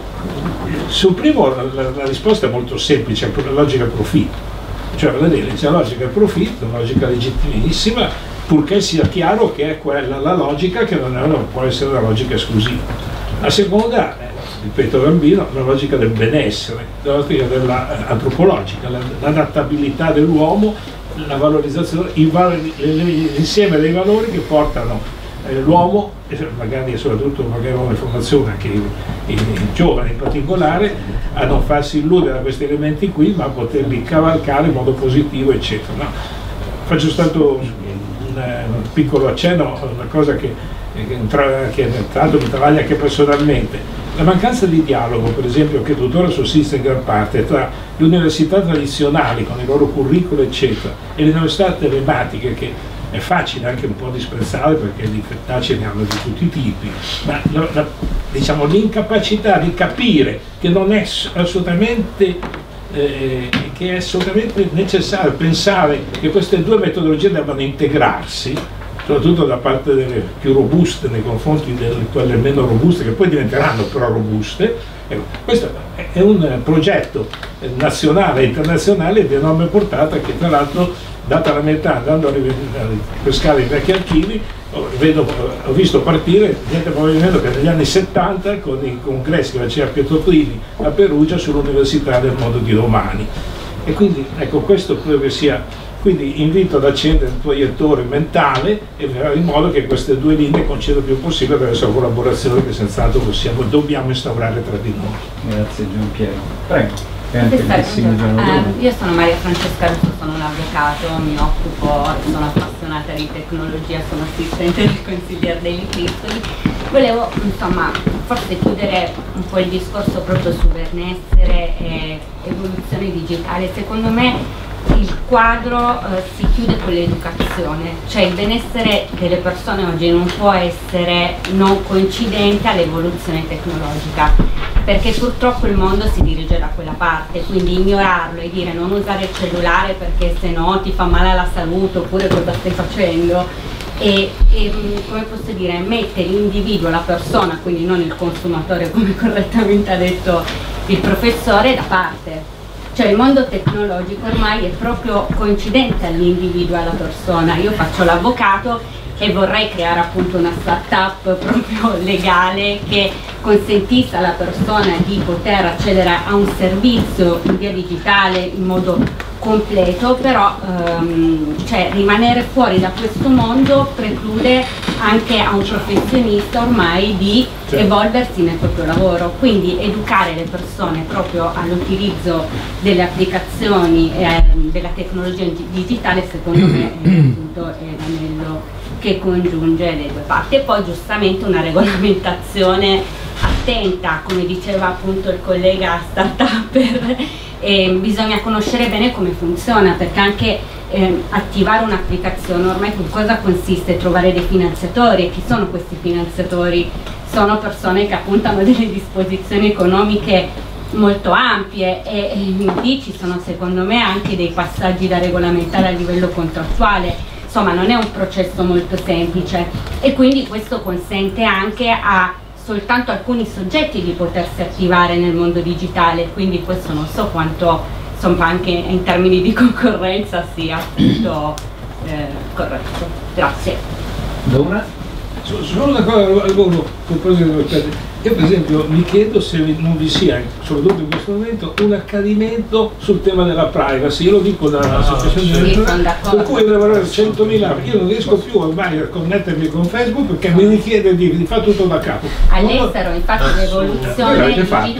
I: Sul primo la risposta è molto semplice, la logica profitto, cioè c'è la logica profitto, una logica legittimissima, purché sia chiaro che è quella la logica, che non può essere una logica esclusiva. La seconda, ripeto Gambino, la logica del benessere, la logica antropologica, l'adattabilità dell'uomo, la valorizzazione, l'insieme dei valori che portano l'uomo, magari soprattutto come formazione anche i giovani in particolare, a non farsi illudere da questi elementi qui, ma a poterli cavalcare in modo positivo, eccetera. No? Faccio soltanto un piccolo accenno a una cosa che tra l'altro mi travaglia anche personalmente. La mancanza di dialogo, per esempio, che tuttora sussiste in gran parte tra le università tradizionali con i loro curricula eccetera e le università telematiche, che è facile anche un po' disprezzare perché di fettacei ne hanno di tutti i tipi, ma diciamo l'incapacità di capire che non è assolutamente che è assolutamente necessario pensare che queste due metodologie debbano integrarsi, soprattutto da parte delle più robuste nei confronti delle quelle meno robuste, che poi diventeranno però robuste. Ecco, questo è un progetto nazionale e internazionale di enorme portata che, tra l'altro, data la mia età, andando a pescare i vecchi archivi, ho visto partire niente probabilmente che negli anni 70 con i congressi che faceva Pietro Trilli a Perugia sull'università del mondo di domani. E quindi ecco, questo credo che sia. Quindi invito ad accendere il proiettore mentale e fare in modo che queste due linee concedano il più possibile attraverso la collaborazione che senz'altro dobbiamo instaurare tra di noi.
A: Grazie Gianpiero. Prego.
J: Io sono Maria Francesca Russo, sono un avvocato, mi occupo, sono appassionata di tecnologia, sono assistente del consigliere dei Libristoli. Volevo insomma forse chiudere un po' il discorso proprio su benessere e evoluzione digitale. Secondo me il quadro si chiude con l'educazione, cioè il benessere delle persone oggi non può essere non coincidente all'evoluzione tecnologica, perché purtroppo il mondo si dirige da quella parte, quindi ignorarlo e dire non usare il cellulare perché se no ti fa male alla salute oppure cosa stai facendo e come posso dire, mettere l'individuo, la persona, quindi non il consumatore come correttamente ha detto il professore, da parte. Cioè il mondo tecnologico ormai è proprio coincidente all'individuo e alla persona. Io faccio l'avvocato e vorrei creare appunto una startup proprio legale che consentisse alla persona di poter accedere a un servizio in via digitale in modo completo, però cioè, rimanere fuori da questo mondo preclude anche a un professionista ormai di evolversi nel proprio lavoro, quindi educare le persone proprio all'utilizzo delle applicazioni e della tecnologia digitale secondo me appunto è l'anello che congiunge le due parti. E poi giustamente una regolamentazione attenta, come diceva appunto il collega startupper, bisogna conoscere bene come funziona, perché anche attivare un'applicazione ormai in cosa consiste? Trovare dei finanziatori. E chi sono questi finanziatori? Sono persone che appunto hanno delle disposizioni economiche molto ampie e lì ci sono secondo me anche dei passaggi da regolamentare a livello contrattuale. Insomma non è un processo molto semplice e quindi questo consente anche a soltanto alcuni soggetti di potersi attivare nel mondo digitale, quindi questo non so quanto insomma anche in termini di concorrenza sia appunto corretto. Grazie.
A: Dora?
I: Solo una cosa al volo, io per esempio mi chiedo se non vi sia, soprattutto in questo momento, un accanimento sul tema della privacy. Io lo dico dall'associazione per cui devo avere 100.000, io non riesco più ormai a connettermi con Facebook perché mi richiede di fare tutto da capo.
J: All'estero infatti l'evoluzione digitale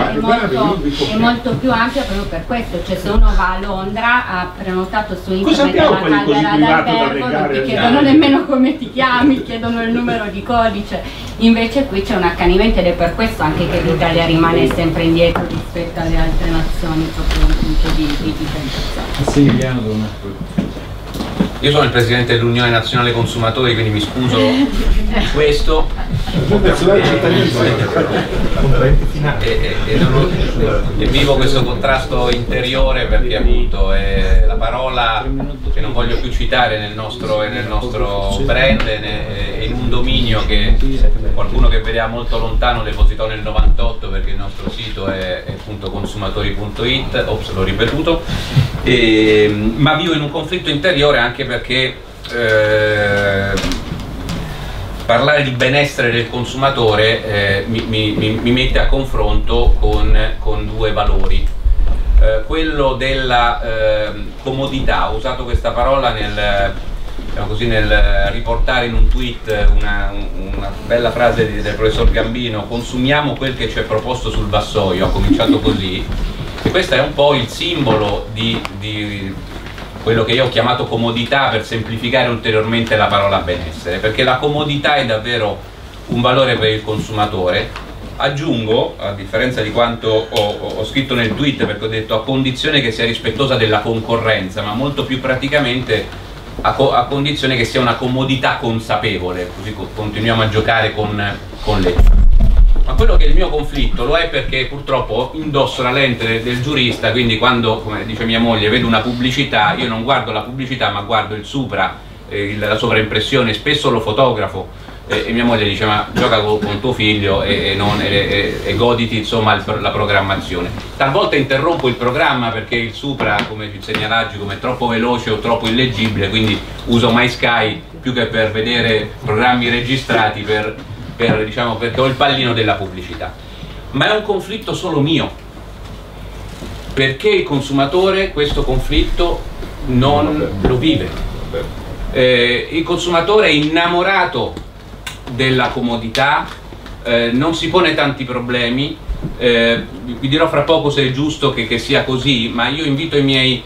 J: è molto più ampia proprio per questo, cioè se uno va a Londra, ha prenotato su internet una camera d'albergo, non ti chiedono nemmeno come ti chiami, chiedono il numero di codice, invece qui c'è un accanimento ed è per questo anche che l'Italia rimane sempre indietro rispetto alle altre nazioni proprio da un punto di digitalizzazione.
K: Io sono il presidente dell'Unione Nazionale Consumatori, quindi mi scuso di questo e vivo questo contrasto interiore perché appunto è la parola che non voglio più citare nel nostro brand è in un dominio che qualcuno che vedeva molto lontano depositò nel 98 perché il nostro sito è appunto consumatori.it, ops l'ho ripetuto, ma vivo in un conflitto interiore anche perché parlare di benessere del consumatore mi mette a confronto con due valori. Quello della comodità, ho usato questa parola nel riportare in un tweet una bella frase del professor Gambino: consumiamo quel che ci è proposto sul vassoio, ha cominciato così, e questo è un po' il simbolo di quello che io ho chiamato comodità, per semplificare ulteriormente la parola benessere, perché la comodità è davvero un valore per il consumatore. Aggiungo, a differenza di quanto ho scritto nel tweet, perché ho detto a condizione che sia rispettosa della concorrenza, ma molto più praticamente a condizione che sia una comodità consapevole, così continuiamo a giocare con le. Ma quello che è il mio conflitto lo è perché purtroppo indosso la lente del giurista, quindi quando, come dice mia moglie, vedo una pubblicità, io non guardo la pubblicità ma guardo il sopra la sovraimpressione, spesso lo fotografo e mia moglie dice ma gioca con tuo figlio e goditi insomma la programmazione. Talvolta interrompo il programma perché il Supra, come ci insegna Lagico, è troppo veloce o troppo illeggibile, quindi uso MySky più che per vedere programmi registrati diciamo, perché ho il pallino della pubblicità. Ma è un conflitto solo mio, perché il consumatore questo conflitto non lo vive. Il consumatore è innamorato della comodità, non si pone tanti problemi. Vi dirò fra poco se è giusto che sia così, ma io invito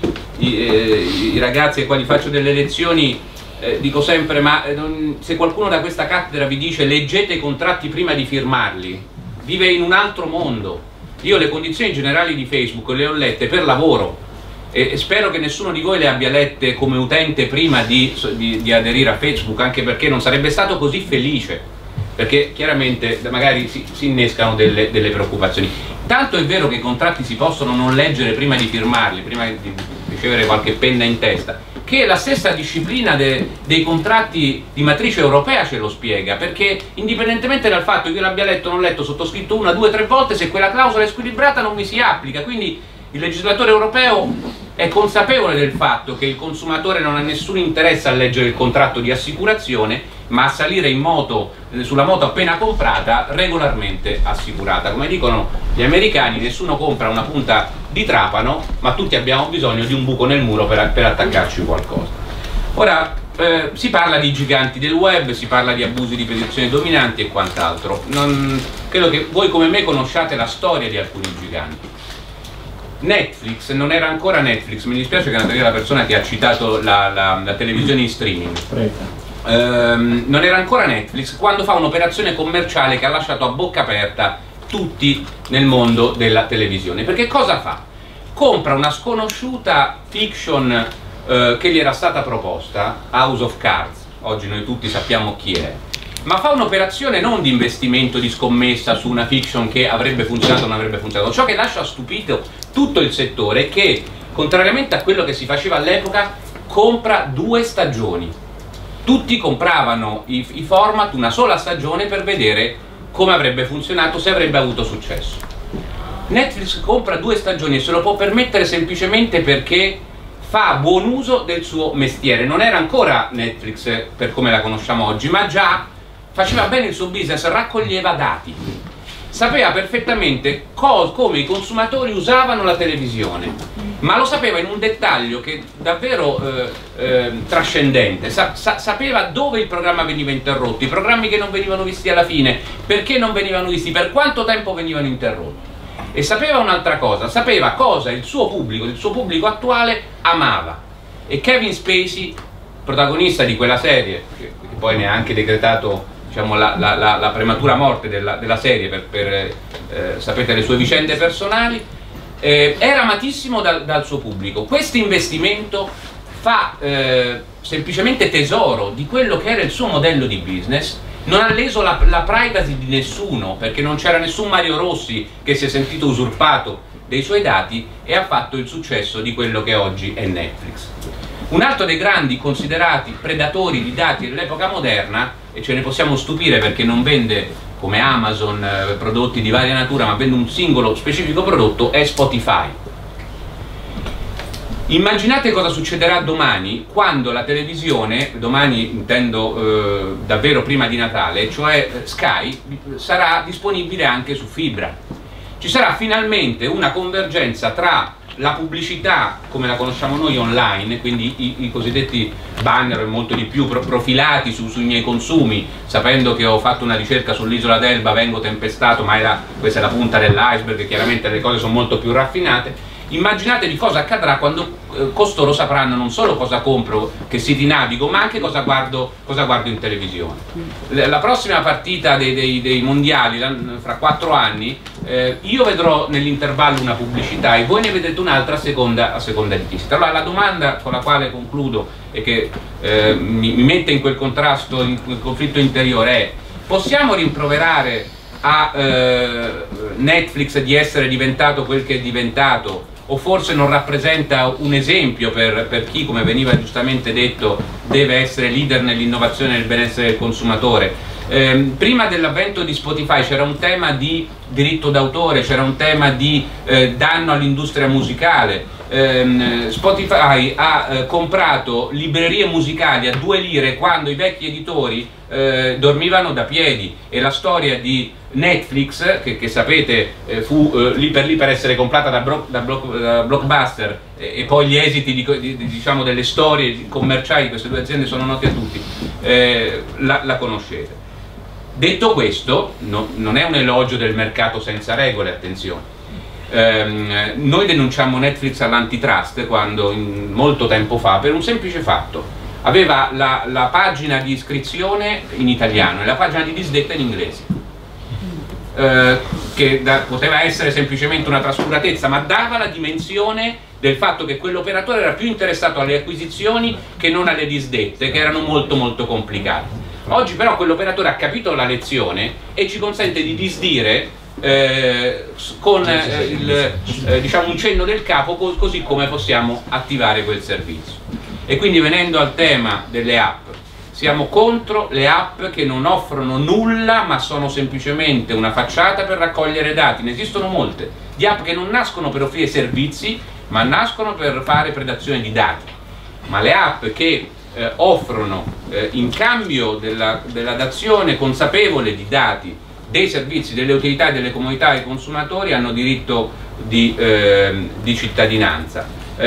K: i ragazzi ai quali faccio delle lezioni, dico sempre, ma se qualcuno da questa cattedra vi dice leggete i contratti prima di firmarli, vive in un altro mondo. Io le condizioni generali di Facebook le ho lette per lavoro e spero che nessuno di voi le abbia lette come utente prima di aderire a Facebook, anche perché non sarebbe stato così felice, perché chiaramente magari si innescano delle preoccupazioni. Tanto è vero che i contratti si possono non leggere prima di firmarli, prima di ricevere qualche penna in testa, che la stessa disciplina dei contratti di matrice europea ce lo spiega, perché indipendentemente dal fatto che io l'abbia letto o non letto, sottoscritto 1, 2, 3 volte, se quella clausola è squilibrata non mi si applica. Quindi il legislatore europeo è consapevole del fatto che il consumatore non ha nessun interesse a leggere il contratto di assicurazione, ma a salire in moto, sulla moto appena comprata, regolarmente assicurata. Come dicono gli americani, nessuno compra una punta di trapano, ma tutti abbiamo bisogno di un buco nel muro per attaccarci qualcosa. Ora, si parla di giganti del web, si parla di abusi di posizioni dominanti e quant'altro. Credo che voi come me conosciate la storia di alcuni giganti. Netflix non era ancora Netflix, mi dispiace che la persona che ha citato la televisione in streaming non era ancora Netflix quando fa un'operazione commerciale che ha lasciato a bocca aperta tutti nel mondo della televisione. Perché cosa fa? Compra una sconosciuta fiction che gli era stata proposta, House of Cards, oggi noi tutti sappiamo chi è, ma fa un'operazione non di investimento, di scommessa su una fiction che avrebbe funzionato o non avrebbe funzionato. Ciò che lascia stupito tutto il settore è che, contrariamente a quello che si faceva all'epoca, compra 2 stagioni. Tutti compravano i format una sola stagione per vedere come avrebbe funzionato, se avrebbe avuto successo. Netflix compra 2 stagioni e se lo può permettere semplicemente perché fa buon uso del suo mestiere. Non era ancora Netflix per come la conosciamo oggi, ma già faceva bene il suo business, raccoglieva dati, sapeva perfettamente come i consumatori usavano la televisione, ma lo sapeva in un dettaglio che davvero trascendente. Sapeva dove il programma veniva interrotto, i programmi che non venivano visti alla fine, perché non venivano visti, per quanto tempo venivano interrotti. E sapeva un'altra cosa, sapeva cosa il suo pubblico attuale amava. E Kevin Spacey, protagonista di quella serie, che poi ne ha anche decretato, diciamo, la prematura morte della serie sapete le sue vicende personali, era amatissimo dal suo pubblico. Questo investimento fa semplicemente tesoro di quello che era il suo modello di business, non ha leso la privacy di nessuno, perché non c'era nessun Mario Rossi che si è sentito usurpato dei suoi dati, e ha fatto il successo di quello che oggi è Netflix. Un altro dei grandi considerati predatori di dati dell'epoca moderna, e ce ne possiamo stupire perché non vende come Amazon prodotti di varia natura, ma vende un singolo specifico prodotto, è Spotify. Immaginate cosa succederà domani, quando la televisione, domani intendo davvero prima di Natale, cioè Sky, sarà disponibile anche su fibra. Ci sarà finalmente una convergenza tra la pubblicità come la conosciamo noi online, quindi i cosiddetti banner e molto di più profilati sui miei consumi, sapendo che ho fatto una ricerca sull'isola d'Elba, vengo tempestato, ma questa è la punta dell'iceberg, chiaramente le cose sono molto più raffinate. Immaginate di cosa accadrà quando costoro sapranno non solo cosa compro, che siti navigo, ma anche cosa guardo in televisione. La prossima partita dei mondiali, fra 4 anni, io vedrò nell'intervallo una pubblicità e voi ne vedrete un'altra a seconda di chi siete. Allora la domanda con la quale concludo e che mi mette in quel contrasto, in quel conflitto interiore è: possiamo rimproverare a Netflix di essere diventato quel che è diventato, o forse non rappresenta un esempio per chi, come veniva giustamente detto, deve essere leader nell'innovazione e nel benessere del consumatore. Prima dell'avvento di Spotify c'era un tema di diritto d'autore, c'era un tema di danno all'industria musicale. Spotify ha comprato librerie musicali a 2 lire quando i vecchi editori dormivano da piedi, e la storia di Netflix, che sapete fu lì per essere comprata da Blockbuster, e poi gli esiti diciamo delle storie commerciali di queste 2 aziende sono noti a tutti, la conoscete. Detto questo, non è un elogio del mercato senza regole, attenzione. Noi denunciammo Netflix all'antitrust molto tempo fa, per un semplice fatto: aveva la pagina di iscrizione in italiano e la pagina di disdetta in inglese, che poteva essere semplicemente una trascuratezza, ma dava la dimensione del fatto che quell'operatore era più interessato alle acquisizioni che non alle disdette, che erano molto molto complicate. Oggi però quell'operatore ha capito la lezione e ci consente di disdire con diciamo un cenno del capo, così come possiamo attivare quel servizio. E quindi, venendo al tema delle app, siamo contro le app che non offrono nulla ma sono semplicemente una facciata per raccogliere dati. Ne esistono molte di app che non nascono per offrire servizi ma nascono per fare predazione di dati. Ma le app che offrono in cambio della dazione consapevole di dati, dei servizi, delle utilità e delle comodità ai consumatori, hanno diritto di cittadinanza.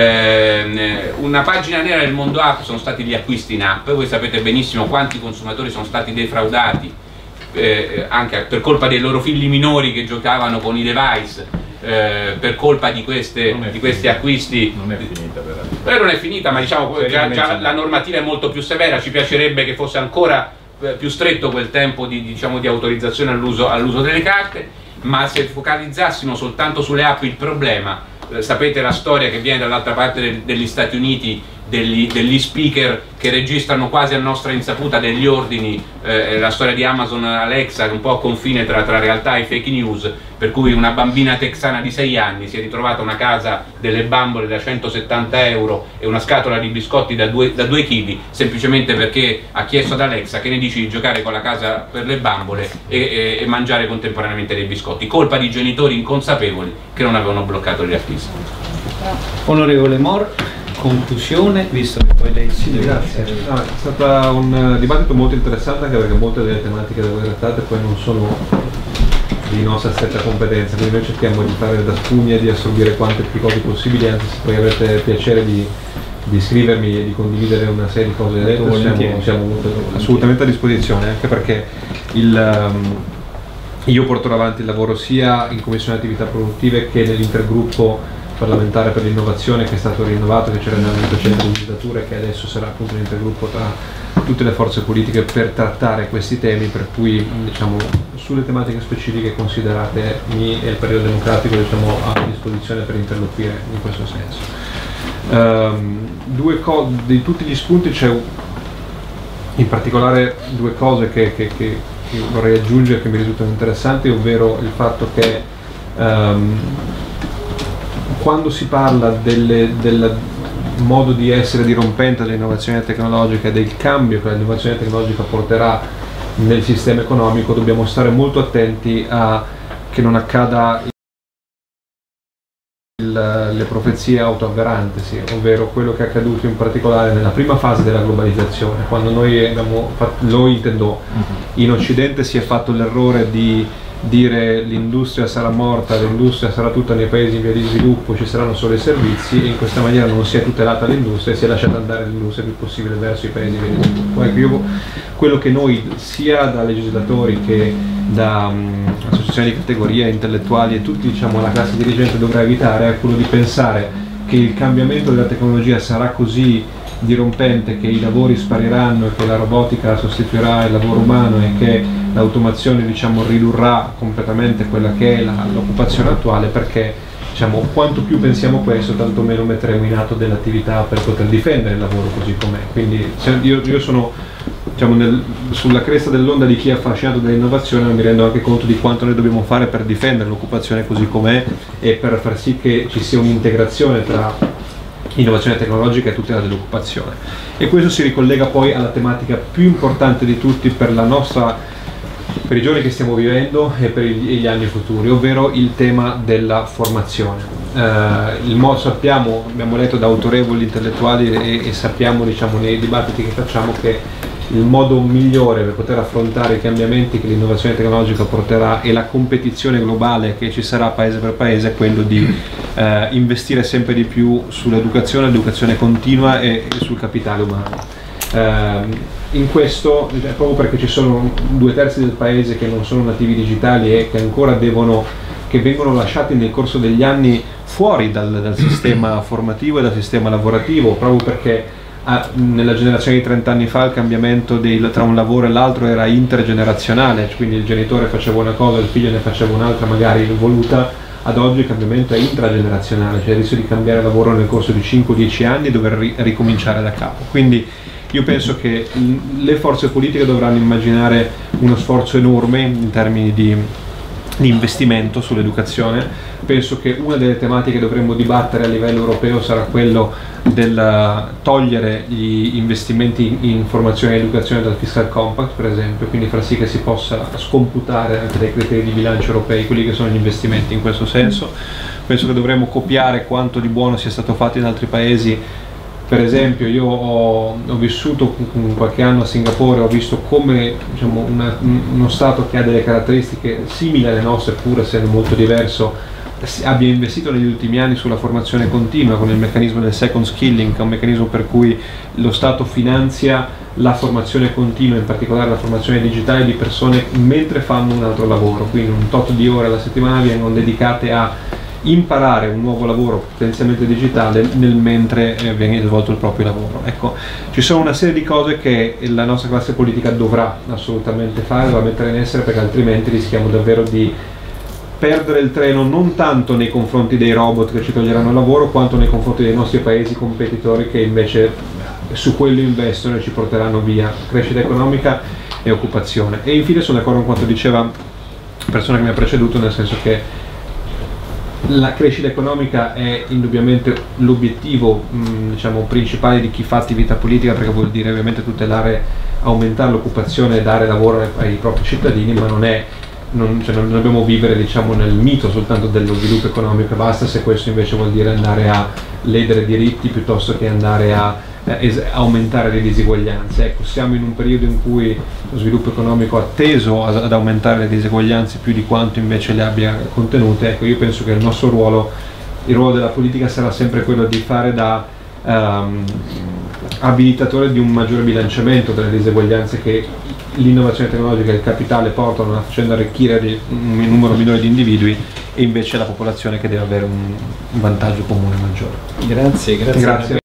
K: Una pagina nera del mondo app sono stati gli acquisti in app. Voi sapete benissimo quanti consumatori sono stati defraudati anche per colpa dei loro figli minori che giocavano con i device, per colpa di questi acquisti.
B: Non è finita veramente.
K: Non è finita, ma diciamo già la normativa è molto più severa. Ci piacerebbe che fosse ancora più stretto quel tempo di autorizzazione all'uso delle carte, ma se focalizzassimo soltanto sulle app, il problema, sapete la storia che viene dall'altra parte degli Stati Uniti, degli speaker che registrano quasi a nostra insaputa degli ordini, la storia di Amazon Alexa, che è un po' a confine tra realtà e fake news, per cui una bambina texana di 6 anni si è ritrovata una casa delle bambole da 170 euro e una scatola di biscotti da 2 kg, semplicemente perché ha chiesto ad Alexa: che ne dici di giocare con la casa per le bambole e mangiare contemporaneamente dei biscotti, colpa di genitori inconsapevoli che non avevano bloccato gli acquisti.
A: Onorevole Mor, conclusione, visto che poi lei si deve...
L: Grazie. No, è stato un dibattito molto interessante, anche perché molte delle tematiche da voi trattate poi non sono di nostra stretta competenza, quindi noi cerchiamo di fare da spugna e di assorbire quante più cose possibili, anzi se poi avete piacere di scrivermi e di condividere una serie di cose dette, siamo assolutamente a disposizione, anche perché io porterò avanti il lavoro sia in Commissione Attività Produttive che nell'intergruppo parlamentare per l'innovazione, che è stato rinnovato, che c'era nella precedente legislatura e che adesso sarà appunto l'intergruppo tra tutte le forze politiche per trattare questi temi, per cui diciamo sulle tematiche specifiche consideratemi e il Partito Democratico diciamo a disposizione per interloquire in questo senso. Di tutti gli spunti c'è in particolare 2 cose che vorrei aggiungere che mi risultano interessanti, ovvero il fatto che quando si parla del modo di essere dirompente dell'innovazione tecnologica e del cambio che l'innovazione tecnologica porterà nel sistema economico, dobbiamo stare molto attenti a che non accada le profezie autoavveranti, ovvero quello che è accaduto in particolare nella prima fase della globalizzazione, quando noi abbiamo fatto, in Occidente si è fatto l'errore di dire l'industria sarà morta, l'industria sarà tutta nei paesi in via di sviluppo, ci saranno solo i servizi, e in questa maniera non si è tutelata l'industria e si è lasciata andare l'industria il più possibile verso i paesi in via di sviluppo. Ecco, quello che noi sia da legislatori che da associazioni di categoria, intellettuali e tutti diciamo la classe dirigente dovrà evitare è quello di pensare che il cambiamento della tecnologia sarà così dirompente che i lavori spariranno e che la robotica sostituirà il lavoro umano e che l'automazione diciamo ridurrà completamente quella che è l'occupazione attuale, perché diciamo quanto più pensiamo questo tanto meno metteremo in atto dell'attività per poter difendere il lavoro così com'è. Quindi io sono diciamo, sulla cresta dell'onda di chi è affascinato dall'innovazione, mi rendo anche conto di quanto noi dobbiamo fare per difendere l'occupazione così com'è e per far sì che ci sia un'integrazione tra innovazione tecnologica e tutela dell'occupazione. E questo si ricollega poi alla tematica più importante di tutti per i giorni che stiamo vivendo e per gli anni futuri, ovvero il tema della formazione. Sappiamo, abbiamo letto da autorevoli intellettuali e sappiamo, diciamo, nei dibattiti che facciamo, che il modo migliore per poter affrontare i cambiamenti che l'innovazione tecnologica porterà e la competizione globale che ci sarà paese per paese è quello di investire sempre di più sull'educazione, l'educazione continua e sul capitale umano. In questo, proprio perché ci sono 2/3 del paese che non sono nativi digitali e che ancora che vengono lasciati nel corso degli anni fuori dal sistema formativo e dal sistema lavorativo, proprio perché nella generazione di 30 anni fa il cambiamento tra un lavoro e l'altro era intergenerazionale, quindi il genitore faceva una cosa, il figlio ne faceva un'altra magari voluta. Ad oggi il cambiamento è intragenerazionale, cioè il rischio di cambiare lavoro nel corso di 5-10 anni e dover ricominciare da capo. Quindi io penso che le forze politiche dovranno immaginare uno sforzo enorme in termini di investimento sull'educazione. Penso che una delle tematiche che dovremmo dibattere a livello europeo sarà quello del togliere gli investimenti in formazione e educazione dal Fiscal Compact, per esempio, quindi far sì che si possa scomputare anche dai criteri di bilancio europei quelli che sono gli investimenti in questo senso. Penso che dovremmo copiare quanto di buono sia stato fatto in altri paesi. Per esempio, io ho vissuto qualche anno a Singapore, ho visto come, diciamo, uno Stato che ha delle caratteristiche simili alle nostre, pur essendo molto diverso, abbia investito negli ultimi anni sulla formazione continua con il meccanismo del second skilling, che è un meccanismo per cui lo Stato finanzia la formazione continua, in particolare la formazione digitale di persone mentre fanno un altro lavoro, quindi un tot di ore alla settimana vengono dedicate a imparare un nuovo lavoro potenzialmente digitale nel mentre viene svolto il proprio lavoro. Ecco, ci sono una serie di cose che la nostra classe politica dovrà assolutamente fare, dovrà mettere in essere, perché altrimenti rischiamo davvero di perdere il treno non tanto nei confronti dei robot che ci toglieranno il lavoro, quanto nei confronti dei nostri paesi competitori che invece su quello investono e ci porteranno via crescita economica e occupazione. E infine sono d'accordo con quanto diceva la persona che mi ha preceduto, nel senso che la crescita economica è indubbiamente l'obiettivo diciamo, principale di chi fa attività politica, perché vuol dire ovviamente tutelare, aumentare l'occupazione e dare lavoro ai propri cittadini, ma non dobbiamo vivere, diciamo, nel mito soltanto dello sviluppo economico e basta, se questo invece vuol dire andare a ledere diritti piuttosto che andare a aumentare le diseguaglianze. Ecco, siamo in un periodo in cui lo sviluppo economico ha teso ad aumentare le diseguaglianze più di quanto invece le abbia contenute. Ecco, io penso che il nostro ruolo, il ruolo della politica sarà sempre quello di fare da abilitatore di un maggiore bilanciamento delle diseguaglianze che l'innovazione tecnologica e il capitale portano, facendo arricchire un numero minore di individui, e invece la popolazione che deve avere un vantaggio comune maggiore.
A: Grazie.